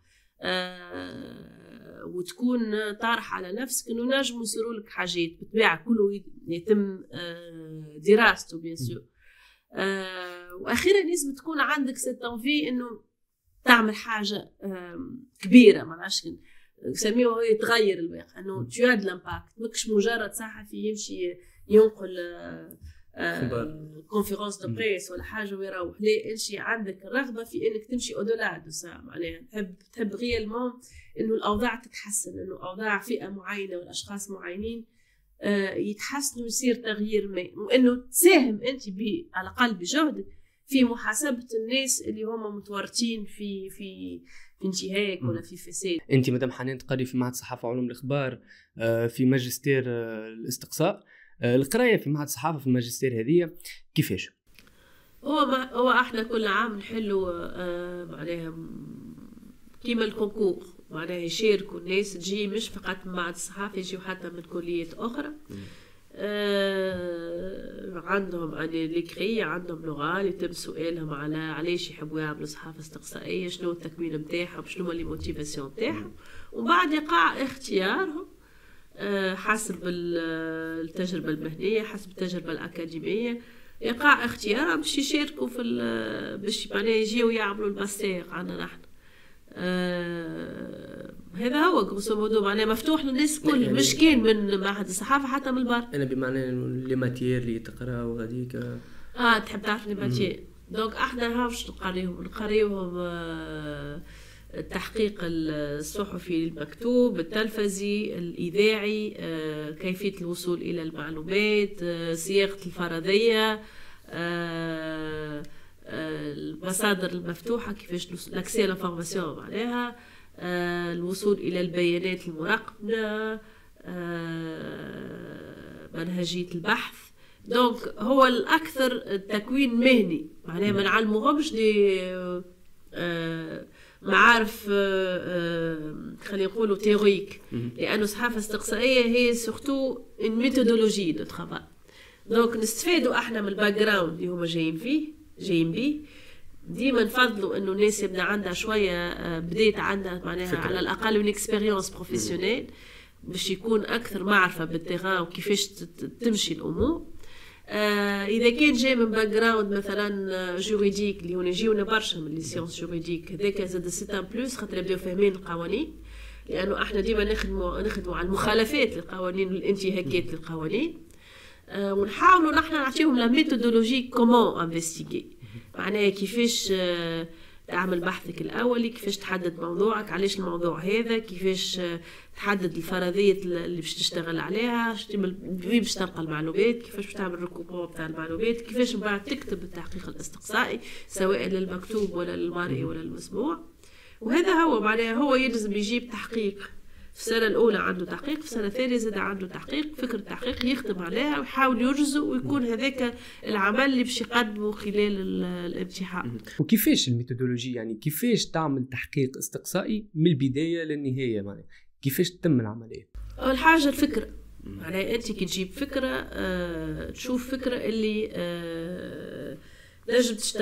وتكون طارح على نفسك انه نجم يصيروا لك حاجات بالطبيعه كله يتم دراسته بيان سور. واخيرا لازم تكون عندك ستانفي انه تعمل حاجه كبيره، ما نعرفش نسميوها يتغير الواقع، انه تشاد لامباكت ماكش مجرد صحفي يمشي ينقل كونفيرونس دو بريس ولا حاجه ويروح، لا انت عندك الرغبه في انك تمشي اودولا دو سا، معناها تحب تحب ريالمون انه الاوضاع تتحسن، انه اوضاع فئه معينه والاشخاص معينين يتحسنوا ويصير تغيير ما، وانه تساهم انت على الاقل بجهدك في محاسبه الناس اللي هم متورطين في في في انتهاك ولا في فساد. انت مدام حنان تقري في معهد الصحافه وعلوم الاخبار في ماجستير الاستقصاء، القرايه في معهد الصحافه في الماجستير هذه كيفاش؟ هو ما هو احنا كل عام نحلوا آه معناها كيما الكونكور، معناها يشاركوا الناس تجي مش فقط من معهد الصحافه، يجيو حتى من كليات اخرى. آه عندهم يعني ليكري، عندهم لغه يتم سؤالهم على علاش يحبوا يعملوا صحافه استقصائيه، شنو التكوين نتاعهم، شنو لي موتيفاسيون نتاعهم، وبعد يقع اختيارهم حسب التجربة المهنية حسب التجربة الأكاديمية، يقع اختيارهم باش يشاركوا في باش معناها يجيو يعملوا الماستر عندنا نحن. آه هذا هو غروسو مودو، معناها مفتوح للناس كل يعني مش كان من معهد الصحافة حتى من البر. أنا بمعنى لي ماتير اللي تقرأ وغاديك اه تحب تعرف لي ماتير، دونك احنا هاوش نقريهم نقريوهم آه التحقيق الصحفي المكتوب، التلفزي، الإذاعي، كيفية الوصول إلى المعلومات، صياغة الفرضية، المصادر المفتوحة كيفاش لاكسي لانفورماسيون معناها، الوصول إلى البيانات المراقبة، منهجية البحث. دونك هو الأكثر تكوين مهني، معناها ما نعلموهمش لي معارف خلينا نقولوا تيوريك، لانه الصحافه الاستقصائيه هي سورتو ان ميثودولوجي دو ترافاي. دونك نستفادوا احنا من الباك جراوند اللي هما جايين فيه جايين بيه. ديما نفضلوا انه الناس يبدا عندها شويه بديت عندها معناها على الاقل من اكسبيريونس بروفيسيونيل باش يكون اكثر معرفه بالتيغان وكيفاش تمشي الامور. آه اذا كان جاي من باك جراوند مثلا جوريديك اللي هنا يجيونا برشا من لي سيونس جوريديك، هذاك زاد سيت ان بلوس خاطر يبداو فاهمين القوانين، لانه احنا ديما نخدموا نخدموا على المخالفات للقوانين والانتهاكات للقوانين. آه ونحاولوا نحن نعطيهم لا ميثودولوجي كومون انفستيغي، معناها كيفاش آه تعمل بحثك الاولي، كيفاش تحدد موضوعك، علاش الموضوع هذا، كيفاش تحدد الفرضيه اللي باش تشتغل عليها، باش تلقى المعلومات، كيفاش باش تعمل ريكوبون تاع المعلومات، كيفاش من بعد تكتب التحقيق الاستقصائي سواء للمكتوب ولا للمرئي ولا المسموع. وهذا هو معناها هو يلزم يجيب تحقيق في السنه الاولى عنده تحقيق، في السنه الثانيه زاد عنده تحقيق، فكره تحقيق يخدم عليها ويحاول يرجو ويكون هذاك العمل اللي باش يقدمه خلال الامتحان. وكيفاش الميثودولوجيا، يعني كيفاش تعمل تحقيق استقصائي من البدايه للنهايه، معناها كيفاش تتم العمليه؟ اول حاجه الفكره، معناها انت كي تجيب فكره آه، تشوف فكره اللي آه، لازم تشتغلها،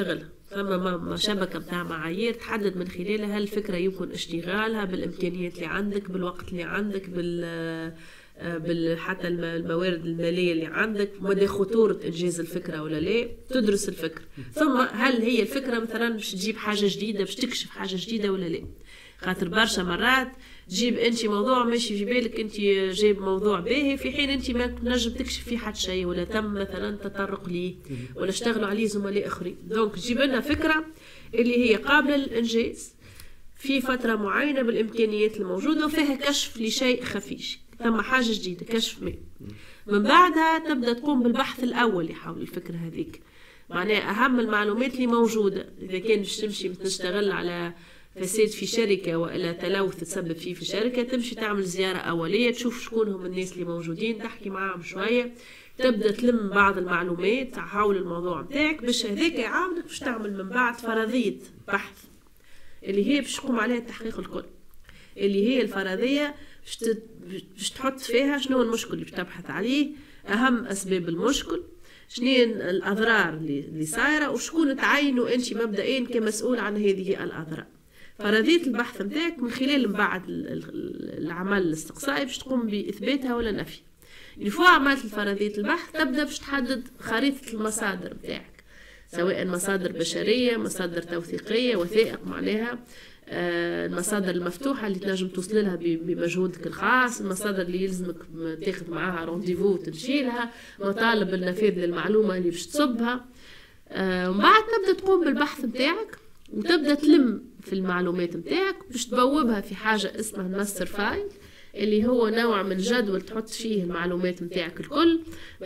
ثم شبكة متاع معايير تحدد من خلالها الفكرة يمكن اشتغالها بالإمكانيات اللي عندك، بالوقت اللي عندك، بال بال حتى الموارد المالية اللي عندك، مدى خطورة إنجاز الفكرة ولا لا. تدرس الفكرة، ثم هل هي الفكرة مثلا باش تجيب حاجة جديدة، باش تكشف حاجة جديدة ولا لا. خاطر برشا مرات تجيب انت موضوع ماشي في بالك، انت جايب موضوع باهي في حين انت ما نجم تكشف فيه حتى شيء، ولا تم مثلا تطرق ليه ولا اشتغلوا عليه زملاء اخرين. دونك تجيب لنا فكرة اللي هي قابلة للإنجاز في فترة معينة بالإمكانيات الموجودة وفيها كشف لشيء خفيش، ثم حاجة جديدة كشف ما. من بعدها تبدأ تقوم بالبحث الأول حول الفكرة هذيك، معناها أهم المعلومات اللي موجودة. إذا كان باش تمشي تشتغل على فساد في شركة وإلا تلوث تسبب فيه في شركة، تمشي تعمل زيارة أولية تشوف شكون هم الناس اللي موجودين، تحكي معهم شوية، تبدأ تلم بعض المعلومات حول الموضوع متاعك، باش هذاك يعاونك باش تعمل من بعد فرضية بحث اللي هي باش تقوم عليها التحقيق الكل، اللي هي الفرضية باش تحط فيها شنو المشكل اللي باش تبحث عليه، أهم أسباب المشكل، شنو الأضرار اللي صايرة، وشكون تعينوا أنت مبدئيا كمسؤول عن هذه الأضرار. فرضية البحث متاعك من خلال من بعد العمل الاستقصائي باش تقوم بإثباتها ولا نفي. يفوا عملت فرضية البحث تبدأ باش تحدد خريطة المصادر متاعك، سواء مصادر بشرية، مصادر توثيقية، وثائق معناها، المصادر المفتوحة اللي تنجم توصل لها بمجهودك الخاص، المصادر اللي يلزمك تاخذ معاها رونديفو تمشيلها، مطالب النفاذ للمعلومة اللي باش تصبها. ومن بعد تبدأ تقوم بالبحث متاعك وتبدأ تلم في المعلومات متاعك باش تبوبها في حاجة اسمها الماستر فايل، اللي هو نوع من جدول تحط فيه المعلومات متاعك الكل،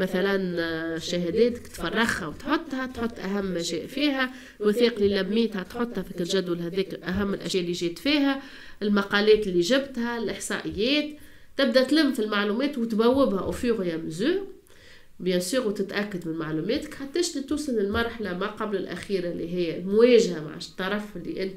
مثلا شهاداتك تفرخها وتحطها، تحط أهم ما جاء فيها، الوثائق اللي لميتها تحطها في الجدول هذاك، أهم الأشياء اللي جات فيها، المقالات اللي جبتها، الإحصائيات. تبدأ تلم في المعلومات وتبوبها أو فيغ يا مزور بيان سور، وتتأكد من معلوماتك حتى توصل للمرحلة ما قبل الأخيرة اللي هي المواجهة مع الطرف اللي أنت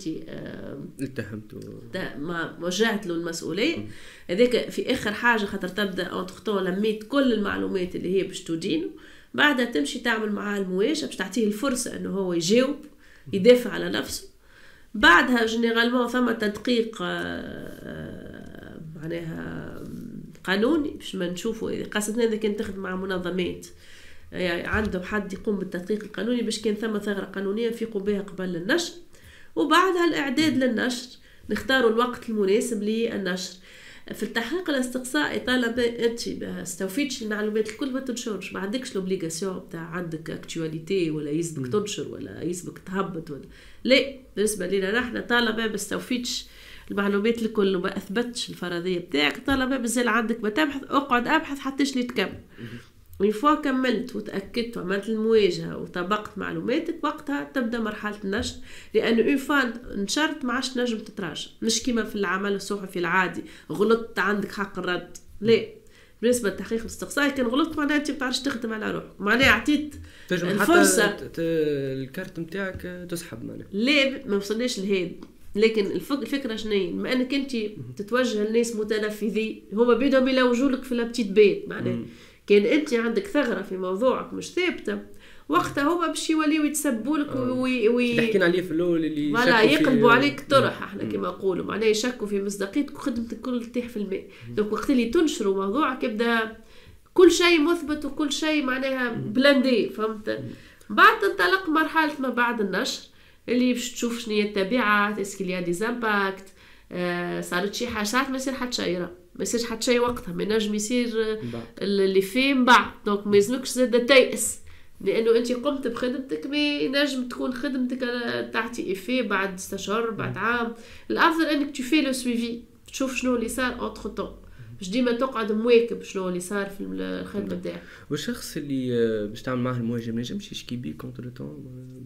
اتهمته ما وجهت له المسؤولية. هذاك في آخر حاجة، خاطر تبدأ أنتخطون لميت كل المعلومات اللي هي باش تدينه، بعدها تمشي تعمل معاه المواجهة باش تعطيه الفرصة أنه هو يجاوب يدافع على نفسه. بعدها جنرالمون ثم تدقيق معناها قانوني باش ما نشوفوا، خاصة إذا كان تخدم مع منظمات يعني عندهم حد يقوم بالتدقيق القانوني باش كان ثم ثغرة قانونية يفيقوا بها قبل النشر. وبعدها الإعداد للنشر، نختاروا الوقت المناسب للنشر. في التحقيق الاستقصائي طالما انت ما استوفيتش المعلومات الكل ما تنشرش، ما عندكش لوبليغاسيون تاع عندك اكتواليتي ولا يسبك تنشر ولا يسبك تهبط ولا لا. بالنسبه لنا نحن طالما ما استوفيتش المعلومات الكل وما اثبتش الفرضيه بتاعك، طالما مازال عندك ما تبحث، اقعد ابحث حتى اللي تكمل. ويفوا كملت وتأكدت وعملت المواجهة وطبقت معلوماتك، وقتها تبدأ مرحلة النشر، لأنه يفوا نشرت ما عادش نجم تتراجع، مش كيما في العمل الصحفي العادي غلطت عندك حق الرد. لا، بالنسبة للتحقيق الاستقصائي كان غلطت معناها أنت بتعرفش تخدم على روحك، معناها عطيت الفرصة حتى الكارت متاعك تسحب معناها. لا، ما وصلناش لهذا، لكن الفكرة شنو؟ بما أنك أنت تتوجه للناس متنفذين هما بيدهم يلوجوا لك في لابتيت بيت، معناها كان انت عندك ثغره في موضوعك مش ثابته، وقتها هما باش يوليو يتسبوا لك وي وي حكينا عليه في الاول اللي ولا يقلبوا عليك طرح، احنا كما نقولوا معناها يشكوا في مصداقيتك وخدمتك كل تطيح في الماء. دونك وقت اللي تنشروا موضوعك يبدا كل شيء مثبت وكل شيء معناها بلاندي، فهمت؟ بعد تنطلق مرحله ما بعد النشر اللي باش تشوف شنو هي التبعات، اسكيليا دي زامباكت، آه صارت شي حاجه، ساعات ما يصير حتى شيء، ما يصيرش حتى شيء وقتها، ما ينجم يصير اللي فيه من بعد. دونك ما يلزمكش زاد تيأس، لانه انت قمت بخدمتك، ما ينجم تكون خدمتك تعطي افي بعد استشهر بعد عام. الافضل انك تفي لو سويفي، تشوف شنو اللي صار انتر طون، باش ديما تقعد مواكب شنو اللي صار في الخدمه تاعك. والشخص اللي باش تعمل معاه المواجهه ما ينجمش يشكي بيك كونتر طون،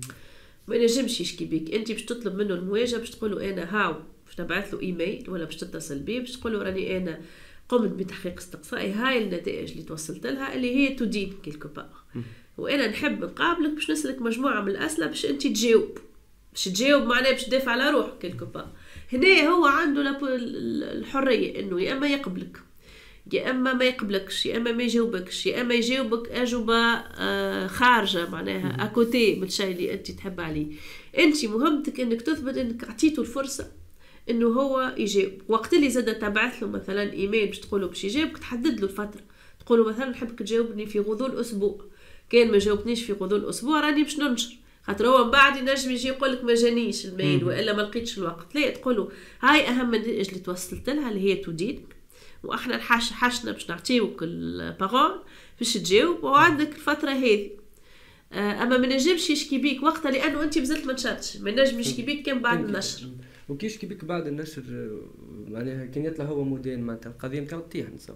ما ينجمش يشكي بيك، انت باش تطلب منه المواجهه، باش تقول له انا هاو، باش تبعث له ايميل ولا باش تتصل بيه باش تقول له راني انا قمت بتحقيق استقصائي، هاي النتائج اللي توصلت لها اللي هي تدين كيلكو بار، وانا نحب نقابلك باش نسلك مجموعه من الاسئله باش انت تجاوب، باش تجاوب معناها باش تدافع على روحك كيلكو بار. هنا هو عنده الحريه انه يا اما يقبلك يا اما ما يقبلكش، يا اما ما يجاوبكش، يا اما يجاوبك اجوبه آه خارجه معناها اكوتي من الشيء اللي انت تحب عليه. انت مهمتك انك تثبت انك اعطيته الفرصه انه هو يجاوب. وقت اللي زاد تبعث له مثلا ايميل باش تقول له باش يجاوبك، تحدد له الفتره، تقول له مثلا نحبك تجاوبني في غضون اسبوع، كان ما جاوبنيش في غضون اسبوع راني باش ننشر، خاطر هو من بعد ينجم يجي يقول لك ما جانيش الميل والا ما لقيتش الوقت. لا، تقول له هاي اهم النتائج اللي توصلت لها اللي هي تدينك، واحنا الحاش حاشنا باش نعطيوك البارول باش تجاوب، وعندك الفتره هذه. اما ما نجمش يشكي بيك وقتها لانه انت مازلت ما نشرتش، ما نجم يشكي بيك كان بعد النشر. وكيش يشكي بيك بعد النشر معناها كان يطلع هو مودين معناتها القضيه نتاعو تطيح نتصور.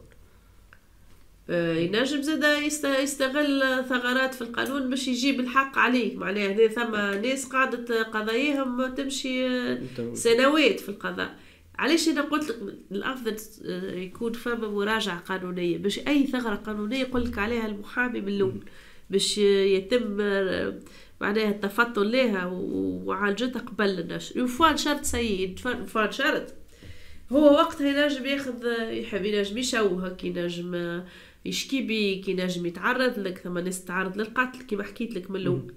ينجم زادا يستغل ثغرات في القانون باش يجيب الحق عليه، معناها هذا ثم ناس قاعدة قضاياهم تمشي سنوات في القضاء. علاش انا قلت لك الافضل يكون فما مراجعه قانونيه باش اي ثغره قانونيه يقول لك عليها المحامي من الاول باش يتم معناها التفضل لها وعالجتها قبل النشر. وفان شرط سيد، فان شرط هو وقتها ينجم ياخذ، يحب ينجم يشوهك، ينجم يشكي بيك، ينجم يتعرض لك. ثم ناس تتعرض للقتل كما حكيت لك من الاول.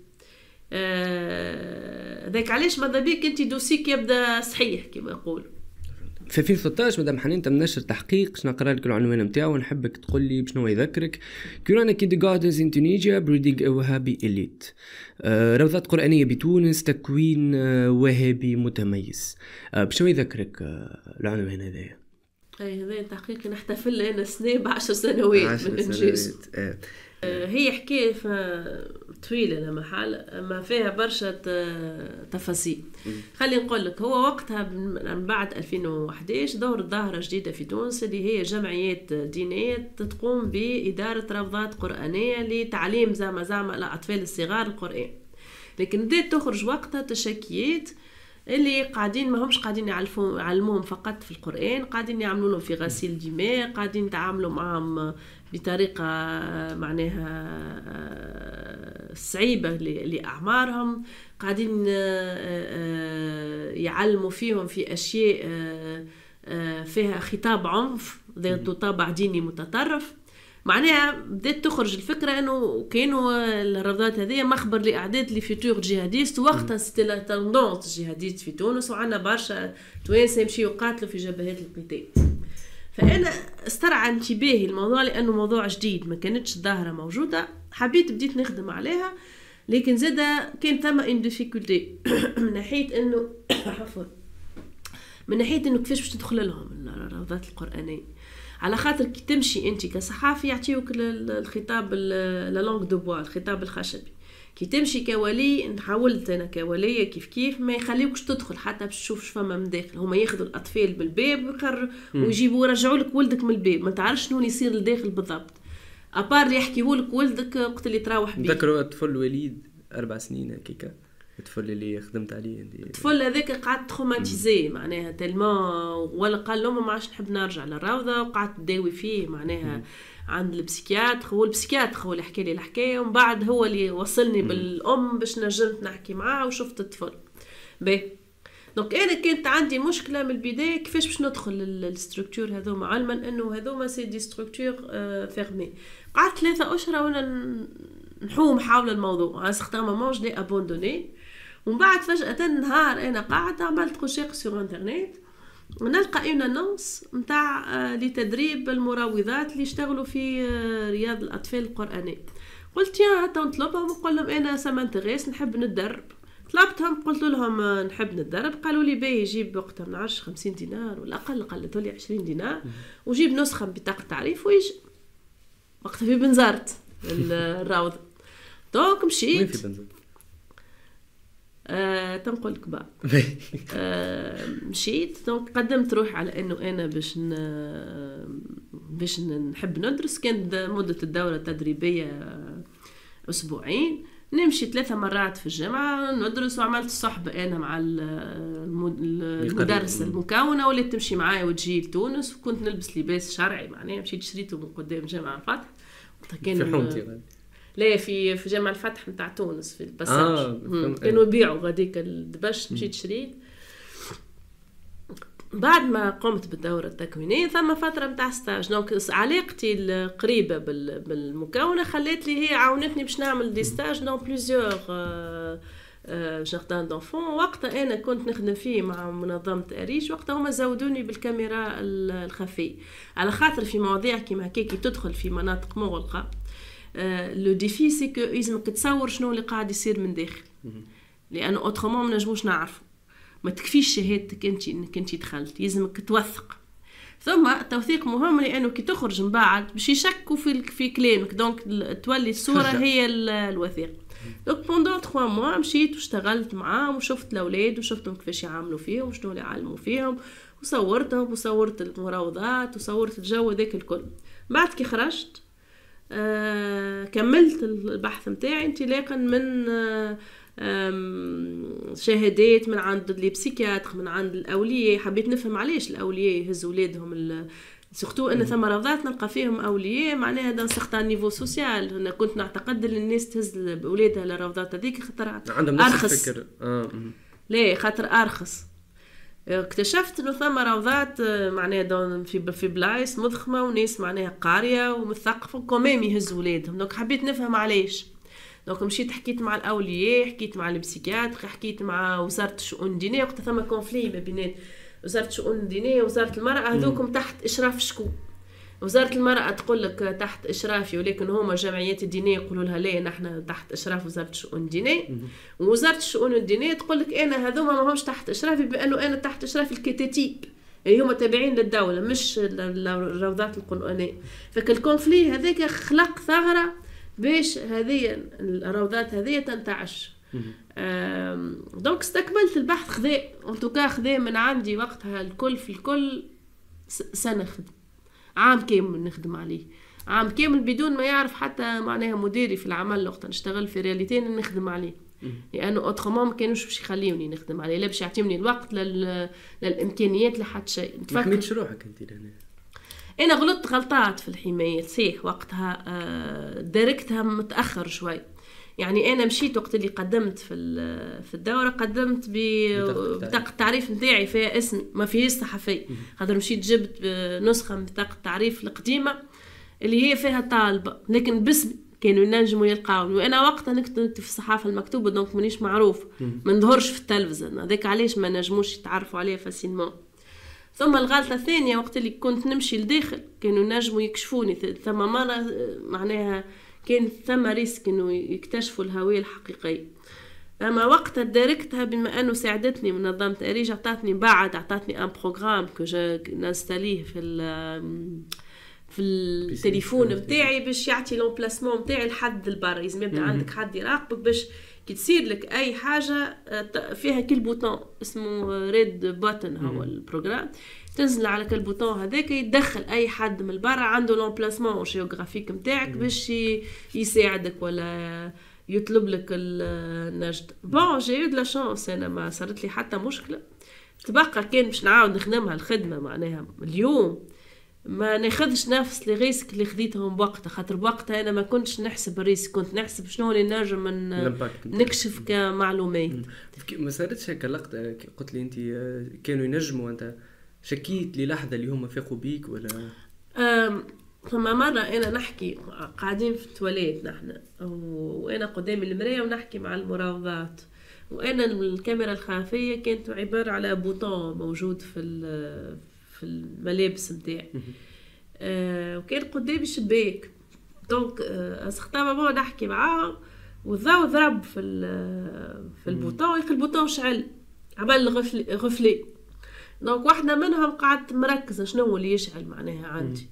ذاك آه علاش ماذا بيك انت دوسيك يبدا صحيح كما يقول. في ألفين وستة عشر مدام حنين تم نشر تحقيق، شنو نقرا لك العنوان نتاعو ونحبك تقول لي بشنو يذكرك. كورونا كيندغاردنز ان تونيجيا بريدينغ وهابي إليت. آه روضات قرآنية بتونس تكوين آه وهابي متميز. آه بشنو يذكرك آه العنوان هذايا؟ اي هذا تحقيق نحتفل لنا سنة بعشر سنوات من انجاز. آه. آه هي حكاية طويلة لا محالة، ما فيها برشا تفاصيل. خلي نقول لك هو وقتها من بعد ألفين وأحد عشر دور ظاهرة جديدة في تونس اللي هي جمعيات دينية تقوم بإدارة روضات قرآنية لتعليم زعما زعما الأطفال الصغار القرآن. لكن بدأت تخرج وقتها تشكيات اللي قاعدين ما همش قاعدين يعلموهم فقط في القرآن، قاعدين يعملوا لهم في غسيل دماء، قاعدين يتعاملوا معهم بطريقة معناها صعيبة لأعمارهم، قاعدين يعلموا فيهم في أشياء فيها خطاب عنف ذات طابع ديني متطرف. معناها بدأت تخرج الفكرة أنه كانوا الروضات هذه مخبر لأعداد لي فيتور جيهاديست، وقتها ستي لا تندونس جيهاديست في تونس، وعنا برشا توانسة يمشيوا يقاتلوا في جبهات القتال. فأنا استرعى انتباهي الموضوع لأنه موضوع جديد ما كانتش الظاهرة موجودة، حبيت بديت نخدم عليها. لكن زادا كان ثم ان ديفيكولتي من ناحية أنه عفوا من ناحية أنه كيفاش باش تدخل لهم الروضات القرآنية، على خاطر كي تمشي انت كصحافي يعطيوك الخطاب لا لونغ دو بوا، الخطاب الخشبي. كي تمشي كولي، حاولت انا كوليه كيف كيف ما يخليوكش تدخل حتى باش تشوف شفما من داخل. هما ياخذوا الاطفال بالباب ويقرروا ويجيبوا يرجعوا لك ولدك من الباب، ما تعرفش شنو يصير لداخل بالضبط، ابار اللي يحكيوا لك ولدك وقت اللي تروح بيه. ذكروا طفل وليد اربع سنين هكاك، الطفل اللي خدمت عليه عندي، الطفل هذاك قعدت تروماتيزي معناها تلما، ولا قال لهم ما عادش نحب نرجع للروضه، وقعدت تداوي فيه معناها مم. عند البسيكياتر. هو البسيكياتر هو اللي حكى لي الحكايه، ومن بعد هو اللي وصلني مم. بالام باش نجمت نحكي معاه وشفت الطفل باهي. دونك انا كانت عندي مشكله من البدايه كيفاش باش ندخل للستركتور هذوما، علما انه هذوما سي دي ستركتور فيرمي. قعدت ثلاثه اشهر وانا نحوم حول الموضوع، على سختان مومون جو لي ابوندوني. ومن بعد فجأة نهار أنا قاعدة عملت خوشيق سور انترنت، ونلقى اون انونس نتاع لتدريب المراوضات اللي يشتغلوا في رياض الأطفال القرآني. قلت يا تنطلبهم وقل لهم أنا سامنتغيس نحب نتدرب. طلبتهم قلت لهم نحب نتدرب، قالوا لي باهي جيب وقتها من عشر خمسين دينار ولا أقل، قلتوا لي عشرين دينار وجيب نسخة بطاقة تعريف ويجي. وقتها في بنزرت الروضة. دونك مشيت آه، تنقل لك بقى آه، مشيت. دونك قدمت روح على انه انا باش ن... باش نحب ندرس. كانت مده الدوره التدريبيه اسبوعين، نمشي ثلاثة مرات في الجامعه ندرس. وعملت صحبه انا مع المدرسه المكونه واللي تمشي معايا وتجي لتونس، وكنت نلبس لباس شرعي معناها. مشيت شريته من قدام جامعه الفتح، كان لا في في جامع الفتح نتاع تونس في الباساج. آه كانوا يبيعوا غاديك الدبش، مشيت شريت. بعد ما قمت بالدورة التكوينية ثم فترة متاع ستاج. دونك علاقتي القريبة بالمكونة خلت لي هي عاونتني باش نعمل دي ستاج دون بليزيور جاردان دونفون. وقتها انا كنت نخدم فيه مع منظمة اريج، وقتها هما زودوني بالكاميرا الخفية على خاطر في مواضيع كيما هكاكي تدخل في مناطق مغلقة. لو ديفي سي كو لازمك تصور شنو اللي قاعد يصير من داخل، لانه اوترومون ما نجموش نعرفوا، ما تكفيش شهادتك انت انك انت دخلت، لازمك توثق. ثم التوثيق مهم لانه كي تخرج من بعد باش يشكوا في في كلامك، دونك تولي الصوره هي الوثيقه. دونك بوندون ثلاثة موا مشيت واشتغلت معاهم وشفت الاولاد وشفتهم كيفاش يعاملوا فيهم وشنو اللي يعلموا فيهم، وصورتهم وصورت المراوضات وصورت الجو ذاك الكل. بعد كي خرجت آه كملت البحث نتاعي انطلاقا من آه شهادات من عند لي بسيكياتر، من عند الاولياء. حبيت نفهم علاش الاولياء يهزوا ولادهم، سورتو ان ثم روضات نلقى فيهم اولياء معناها دان سيغتان نيفو سوسيال. انا كنت نعتقد ان الناس تهز اولادها للروضات هذيك خاطر عندهم نفس الفكر. اه لا خاطر ارخص. اكتشفت انه ثم روضات معناها في في بلايص مضخمه وناس معناها قاريه ومثقفه كوميم يهزوا ولادهم. دونك حبيت نفهم علاش. دونك مشيت حكيت مع الاولياء، حكيت مع البسيكياتر، حكيت مع وزاره الشؤون الدينيه. وقت ثم كونفلي ما بين وزاره الشؤون الدينيه ووزاره المراه، هذوكم تحت اشراف شكون؟ وزاره المراه تقول لك تحت اشرافي، ولكن هما الجمعيات الدينيه يقولوا لها لا نحن تحت اشراف وزاره الشؤون الدينيه. ووزاره الشؤون الدينيه تقول لك انا هذوما ما همش تحت اشرافي، بانه انا تحت اشراف الكتاتيب، يعني هما تابعين للدوله مش الروضات القرآنيه. فالكونفلي هذاك خلق ثغره باش هذه الروضات هذه تنتعش. دونك استكملت البحث، خذا انتوكا خذا من عندي وقتها الكل في الكل سنه خدم، عام كامل نخدم عليه، عام كامل بدون ما يعرف حتى معناها مديري في العمل وقت نشتغل في رياليتين نخدم عليه، لانه اوترومون ما كانوش باش يخليوني نخدم عليه، لا باش يعطيوني الوقت لل... للامكانيات لحد شيء. ما حميتش روحك انت لهنا؟ انا غلطت غلطات في الحمايه صحيح وقتها، داركتها متاخر شوي. يعني انا مشيت وقت اللي قدمت في في الدوره قدمت ببطاقه التعريف نتاعي فيها اسمي ما فيهش صحفي، خاطر مشيت جبت نسخه من بطاقه التعريف القديمه اللي هي فيها طالبه لكن باسمي، كانوا ينجموا يلقاوني. وانا وقتها نكتب في الصحافه المكتوبه دونك مانيش معروف، ما نظهرش في التلفزيون، هذاك علاش ما نجموش يتعرفوا عليا فاسيلمون. ثم الغلطه الثانيه وقت اللي كنت نمشي لداخل كانوا نجموا يكشفوني، ثم مره معناها كان ثم ريسك انه يكتشفوا الهويه الحقيقيه. اما وقتها داركتها بما انه ساعدتني منظمه اريج، عطاتني بعد عطاتني ان بروغرام كو جو نستاليه في في التليفون نتاعي باش يعطي لومبلاسمون نتاعي لحد البر، لازم يبدا عندك حد يراقبك باش كي تصير لك اي حاجه فيها كل بوتون اسمه ريد بوتن هو البروغرام، تنزل على كل بوتون هذاك يتدخل اي حد من البر عنده لومبلاسمون جيوغرافيك نتاعك باش يساعدك ولا يطلب لك النجد. بون جي يو دو لا شانس، انا ما صارت لي حتى مشكله. تبقى كان باش نعاود نخدمها الخدمه معناها اليوم ما ناخذش نفس لي ريسك اللي خديتهم بوقتها، خاطر بوقتها انا ما كنتش نحسب الريسك، كنت نحسب شنو اللي نجم من نكشف كمعلومات. ما صارتش هيك لقطه قلت لي انت كانوا ينجموا انت شكيت للحظه اللي هم فاقوا بيك ولا؟ فما مره انا نحكي قاعدين في التواليت نحن وانا قدام المرايه ونحكي مع المراوضات، وانا الكاميرا الخلفيه كانت عباره على بوطون موجود في في الملابس نتاعي، آه وكان قدامي شباك. دونك آه اسختها بابا نحكي معاهم والضوء ضرب في في البوطون، يخي البوطون شعل عمل غفلي غفلي. دونك واحده منهم قعدت مركزه شنو اللي يشعل معناها عندي.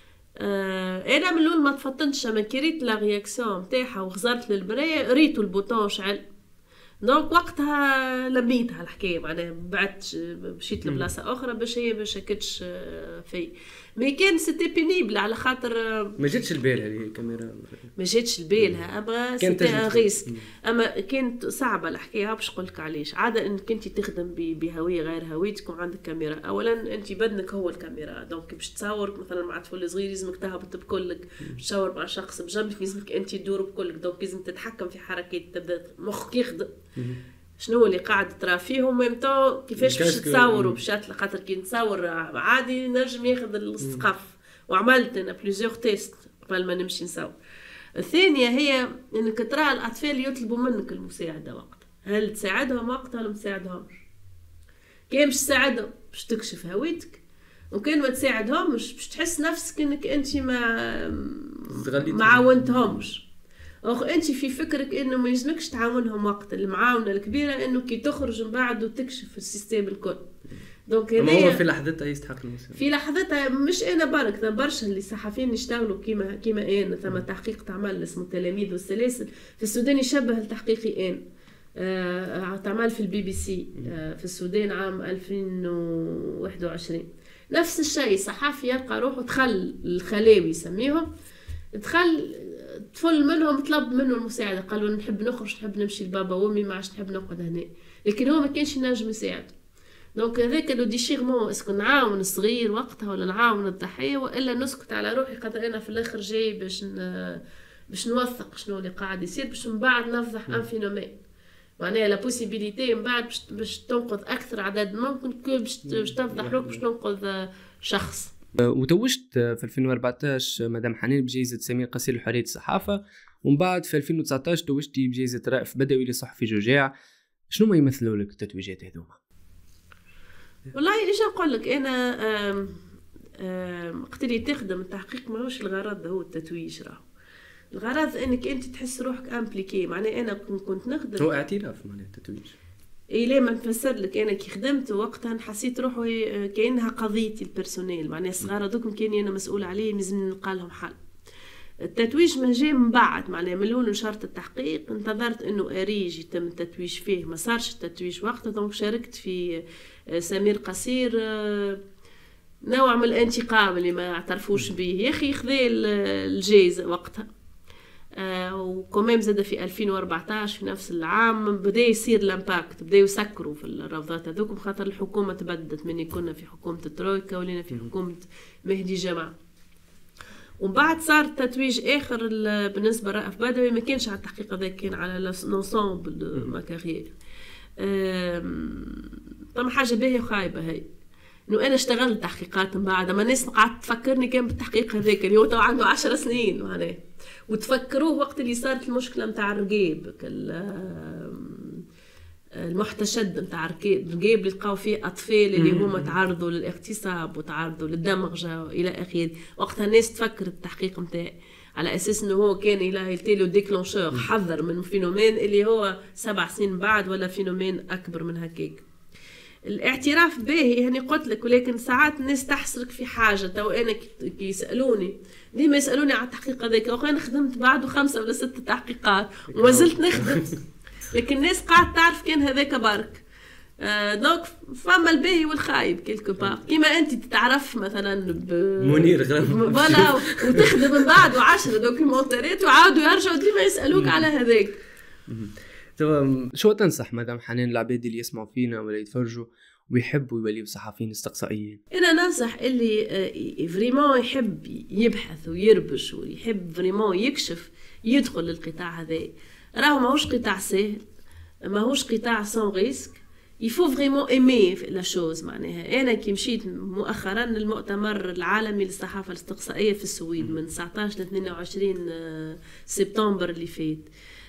آه انا من الاول ما تفطنتش، اما كريت لا رياكسيون نتاعها وخزرت للمرايه ريتو البوطون شعل. دونك وقتها لميتها الحكايه معناها بعدت مشيت لبلاصه اخرى باش هي ما شكتش في. مي كان سيتي بينيبل على خاطر ما جاتش البال هذه الكاميرا، ما جاتش البالها، اما سيتي ريسك. اما كانت صعبه الحكايه باش نقول لك علاش. عاده انك انت تخدم بهويه غير هويتك وعندك كاميرا، اولا انت بدنك هو الكاميرا، دونك باش تصور مثلا مع طفل صغير لازمك تهبط بكلك، باش تصور مع شخص بجنبك لازمك انت تدور بكلك، دونك لازم تتحكم في حركات، تبدا مخك يخدم. شنو اللي قاعد ترى فيهم ميمتو كيفاش باش تصوروا بشكل خاطر كي نتصور عادي نجم ياخذ السقف وعملت انا بليزيور تيست قبل ما نمشي نصور. الثانيه هي انك ترى الاطفال يطلبوا منك المساعده وقت، هل تساعدهم وقت ولا ما تساعدهمش؟ كان باش تساعدهم باش تكشف هويتك، وكان ما تساعدهمش باش تحس نفسك انك انت ما ما عاونتهمش. اخ انت في فكرك انه ما يلزمكش تعاونهم وقت، المعاونه الكبيره انه كي تخرج من بعد وتكشف السيستم الكل. دونك هو في لحظتها يستحق المساعده، في لحظتها. مش انا برك برشا اللي صحفيين يشتغلوا كيما كيما انا، ثم تحقيق تعمل اسمه التلاميذ والسلاسل في السودان يشبه التحقيقي ان آه تعمل في البي بي سي آه في السودان عام ألفين وواحد وعشرين. نفس الشيء صحفي يلقى روحه دخل الخلاوي يسميهم، دخل طفل منهم طلب منه المساعده، قالوا نحب نخرج نحب نمشي لبابا وامي ما عادش نحب نقعد هنا، لكن هو ما كانش ينجم يساعد. دونك هذاك لو ديشيغمون اسكو نعاون الصغير وقتها ولا نعاون الضحيه والا نسكت على روحي خاطر انا في الاخر جاي باش باش نوثق شنو اللي قاعد يصير باش من بعد نفضح ان فينومين. معناها لا بوسيبيليتي من بعد باش باش تنقذ اكثر عدد ممكن كل باش تفضح روحك باش تنقذ شخص. وتوجت في ألفين وأربعطاش مدام حنين بجائزة سمير قصير لحرية الصحافة، ومن بعد في ألفين وتسعطاش توجتي بجائزة رائف بدوي لصحفي جوجاع. شنو ما يمثلوا لك التتويجات هذوما؟ والله ايش نقول لك انا آم آم وقت اللي تخدم التحقيق ماهوش الغرض هو التتويج، راه الغرض انك انت تحس روحك امبليكي. معناها انا كنت نخدم هو اعتراف معناها التتويج. اي ليه ما نفسر لك، انا كي خدمت وقتها حسيت روحي كانها قضيتي البيرسونيل، معناها الصغار هذوك كاني انا مسؤول عليهم لازم نلقى لهم حل. التتويج ما جاي من بعد، معناها من الاول نشرت التحقيق انتظرت انه اريج يتم التتويج فيه، ما صارش التتويج وقتها. دونك شاركت في سمير قصير نوع من الانتقام اللي ما اعترفوش به يا اخي، خذا الجائزه وقتها. آه وكمان زاد في ألفين وأربعطاش في نفس العام بدا يصير الامباكت، بدا يسكروا في الروضات هذوك خاطر الحكومه تبدلت، مني كنا في حكومه الترويكا ولينا في حكومه مهدي جمعه. ومن بعد صار تتويج اخر بالنسبه لرائف بدوي، ما كانش على التحقيق هذاك، كان على لونسومبل دو ما كارير. طبعا حاجه باهيه وخايبه هي انه انا اشتغلت تحقيقات من بعد، ما الناس قعدت تفكرني كان بالتحقيق هذاك اللي هو تو عنده عشر سنين معناه، وتفكروه وقت اللي صارت المشكله نتاع الرقيب المحتشد نتاع الرقيب اللي لقاو فيه اطفال اللي هما تعرضوا للاغتصاب وتعرضوا للدمغه والى اخره. وقتها الناس تفكر التحقيق نتاعي على اساس انه هو كان الى يلتيلو ديكلونشور، حذر من فينومين اللي هو سبع سنين بعد ولا فينومين اكبر من هكاك. الاعتراف باهي يعني قلت لك، ولكن ساعات الناس تحصرك في حاجه. تو انا كي يسالوني ديما يسالوني على التحقيق هذاك، وانا خدمت بعده خمسه ولا ست تحقيقات وما زلت نخدم، لكن الناس قاعد تعرف كان هذاك برك. آه دونك فما الباهي والخايب كيلكو بار، كيما انت تتعرف مثلا ب منير غرام فوالا وتخدم من بعد عشرة دوكيومنتاريات وعاودوا يرجعوا ديما يسالوك على هذاك. تمام. شو تنصح مدام حنين العباد اللي يسمعوا فينا ولا يتفرجوا ويحبوا يوليوا صحفيين استقصائيين؟ انا ننصح اللي فريمون يحب يبحث ويربش ويحب فريمون يكشف يدخل للقطاع هذا. راهو ماهوش قطاع سهل، ماهوش قطاع سون ريسك، يفو فريمون ايمي لا شوز. معناها انا كي مشيت مؤخرا المؤتمر العالمي للصحافه الاستقصائيه في السويد من تسعطاش ل اثنين وعشرين سبتمبر اللي فات،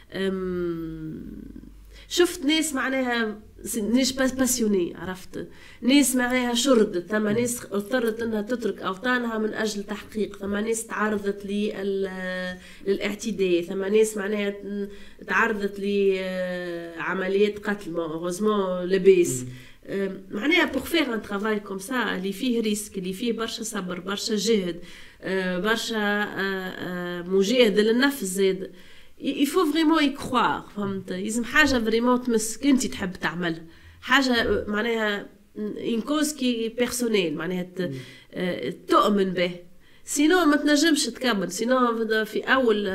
شفت ناس معناها ناس باسيوني، عرفت ناس معناها شردت، ثم ناس اضطرت انها تترك اوطانها من اجل تحقيق، ثم ناس تعرضت للاعتداء، ثم ناس معناها تعرضت لعمليات قتل غوزمون لباس. معناها بوغ فيغ ان ترافاي كوم سا اللي فيه ريسك، اللي فيه برشا صبر، برشا جهد، برشا مجاهده للنفس زاد، يفو فريمون يكخوار. فهمت؟ لازم حاجه فريمون تمسك انت تحب تعملها، حاجه معناها ان كوز كي بيرسونيل، معناها تؤمن به، سينو ما تنجمش تكمل. سينو في اول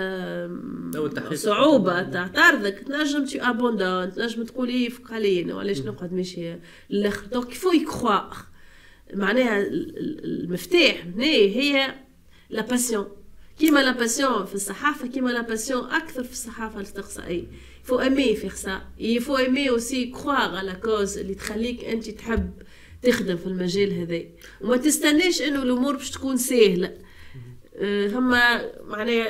صعوبه تعرضك تنجم تي ابوندون، تنجم تقول ايه فوق علينا وعلاش نقعد ماشي للاخر. دونك يفو يكخوار. معناها المفتاح هنا هي لا باسيون، كيما لا باسيون في الصحافه كيما لا باسيون اكثر في الصحافه الاستقصائيه. فو امي في خسا يفو امي اوسي كروار على كوز اللي تخليك انت تحب تخدم في المجال هذا، وما تستناش انه الامور باش تكون سهله. ثم معناها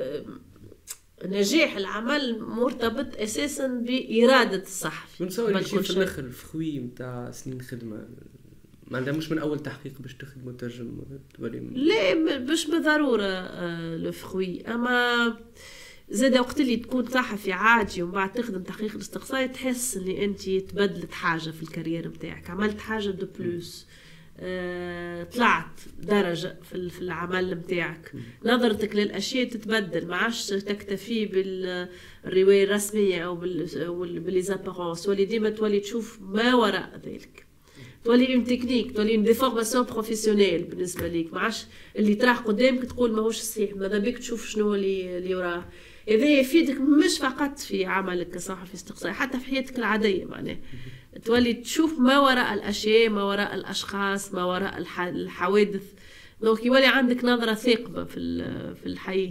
نجاح العمل مرتبط اساسا باراده الصحفي. نتصور اللي يشوف في الاخر الفخوي نتاع سنين خدمه ما عندها مش من اول تحقيق باش تخدم مترجم تولي لا مش بالضروره الفخوي، اما زاد وقت اللي تكون صحفي عادي ومن بعد تخدم تحقيق الاستقصائي تحس اللي انت تبدلت حاجه في الكارير نتاعك، عملت حاجه دو بلوس، أه، طلعت درجه في في العمل نتاعك، نظرتك للاشياء تتبدل، ما عادش تكتفي بالروايه الرسميه او بالليزابارونس، ولي ديما تولي تشوف ما وراء ذلك، تولي اون تكنيك، تولي اون دي فورماسيون بروفيسيونيل بالنسبه ليك، ما عادش اللي طرح قدامك تقول ماهوش صحيح، ماذا بك تشوف شنو اللي اللي وراه. هذا يفيدك مش فقط في عملك كصحفي استقصائي، حتى في حياتك العاديه، معناه تولي تشوف ما وراء الاشياء، ما وراء الاشخاص، ما وراء الحوادث، دونك يولي عندك نظره ثاقبه في في الحياه.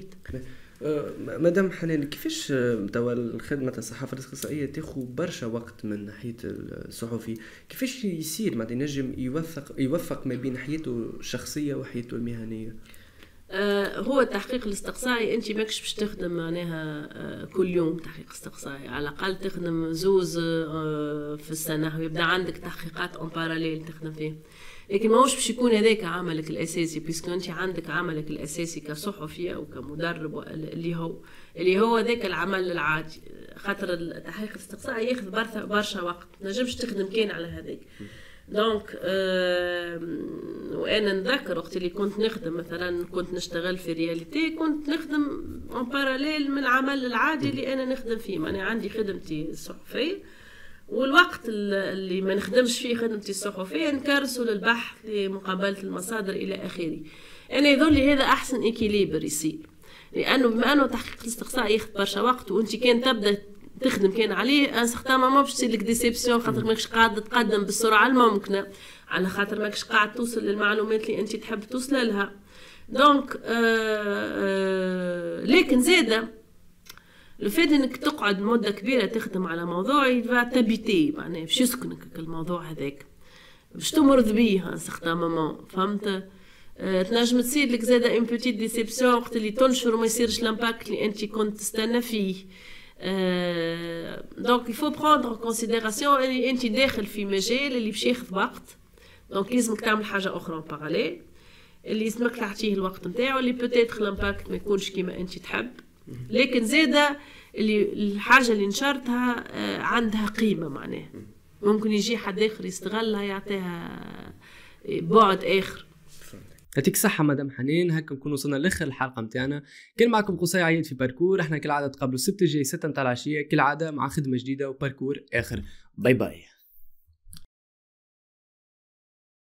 مدام حنان، كيفاش توا خدمة الصحافة الاستقصائية تاخذ برشا وقت من ناحية الصحفي، كيفاش يصير ما ينجم يوفق يوفق ما بين حياته الشخصية وحياته المهنية؟ آه هو التحقيق الاستقصائي انت ماكش باش تخدم معناها آه كل يوم تحقيق استقصائي، على الاقل تخدم زوز آه في السنه، ويبدا عندك تحقيقات اون باراليل تخدم فيه، لكن ماهوش باش يكون هذاك عملك الاساسي، بيسكو انت عندك عملك الاساسي كصحفي او كمدرب اللي هو اللي هو ذاك العمل العادي، خاطر التحقيق الاستقصائي ياخذ برشا وقت، ما نجمش تخدم كان على هذاك. دونك أه وانا نذكر وقت اللي كنت نخدم مثلا كنت نشتغل في رياليتي، كنت نخدم اون باراليل من العمل العادي اللي انا نخدم فيه، معناها عندي خدمتي الصحفيه، والوقت اللي ما نخدمش فيه خدمتي الصحفيه نكرسه للبحث لمقابله المصادر الى اخره. انا يظل لي هذا احسن اكيليبر يصير، لانه بما انه تحقيق الاستقصاء ياخذ برشا وقت، وانت كان تبدا تخدم كان عليه ان سيغتان مومون باش تصير لك ديسيبسيون، خاطر ماكش قاعد تقدم بالسرعه الممكنه، على خاطر ماكش قاعد توصل للمعلومات اللي انت تحب توصل لها. دونك آه آه لكن زاده لو فات انك تقعد مده كبيره تخدم على موضوع يبقى تابيتي، معناها باش يسكنك الموضوع هذاك، باش تمرض بيه ان سيغتان مومون، فهمت؟ أه تنجم تصير لك زاده ان بوتيت ديسيبسيون وقت اللي تنشر وما يصيرش لامباكت اللي انت كنت تستنى فيه. أه دونك يفو بروندر كونسيديراسيون اللي انت داخل في مجال اللي باش ياخذ وقت، دونك لازمك تعمل حاجه اخرى باراليل اللي لازمك تعطيه الوقت نتاعو، اللي بوتيت لامباكت ما يكونش كيما انت تحب، لكن زاده اللي الحاجه اللي نشرتها أه عندها قيمه، معناها ممكن يجي حد اخر يستغلها يعطيها بعد اخر. يعطيك الصحة مدام حنان، هكا نكون وصلنا لاخر الحلقة متاعنا. كان معكم قصي عياد في باركور، احنا كالعادة تقابلوا السبت الجاي ستة متاع العشية كالعادة مع خدمة جديدة وباركور اخر. باي باي.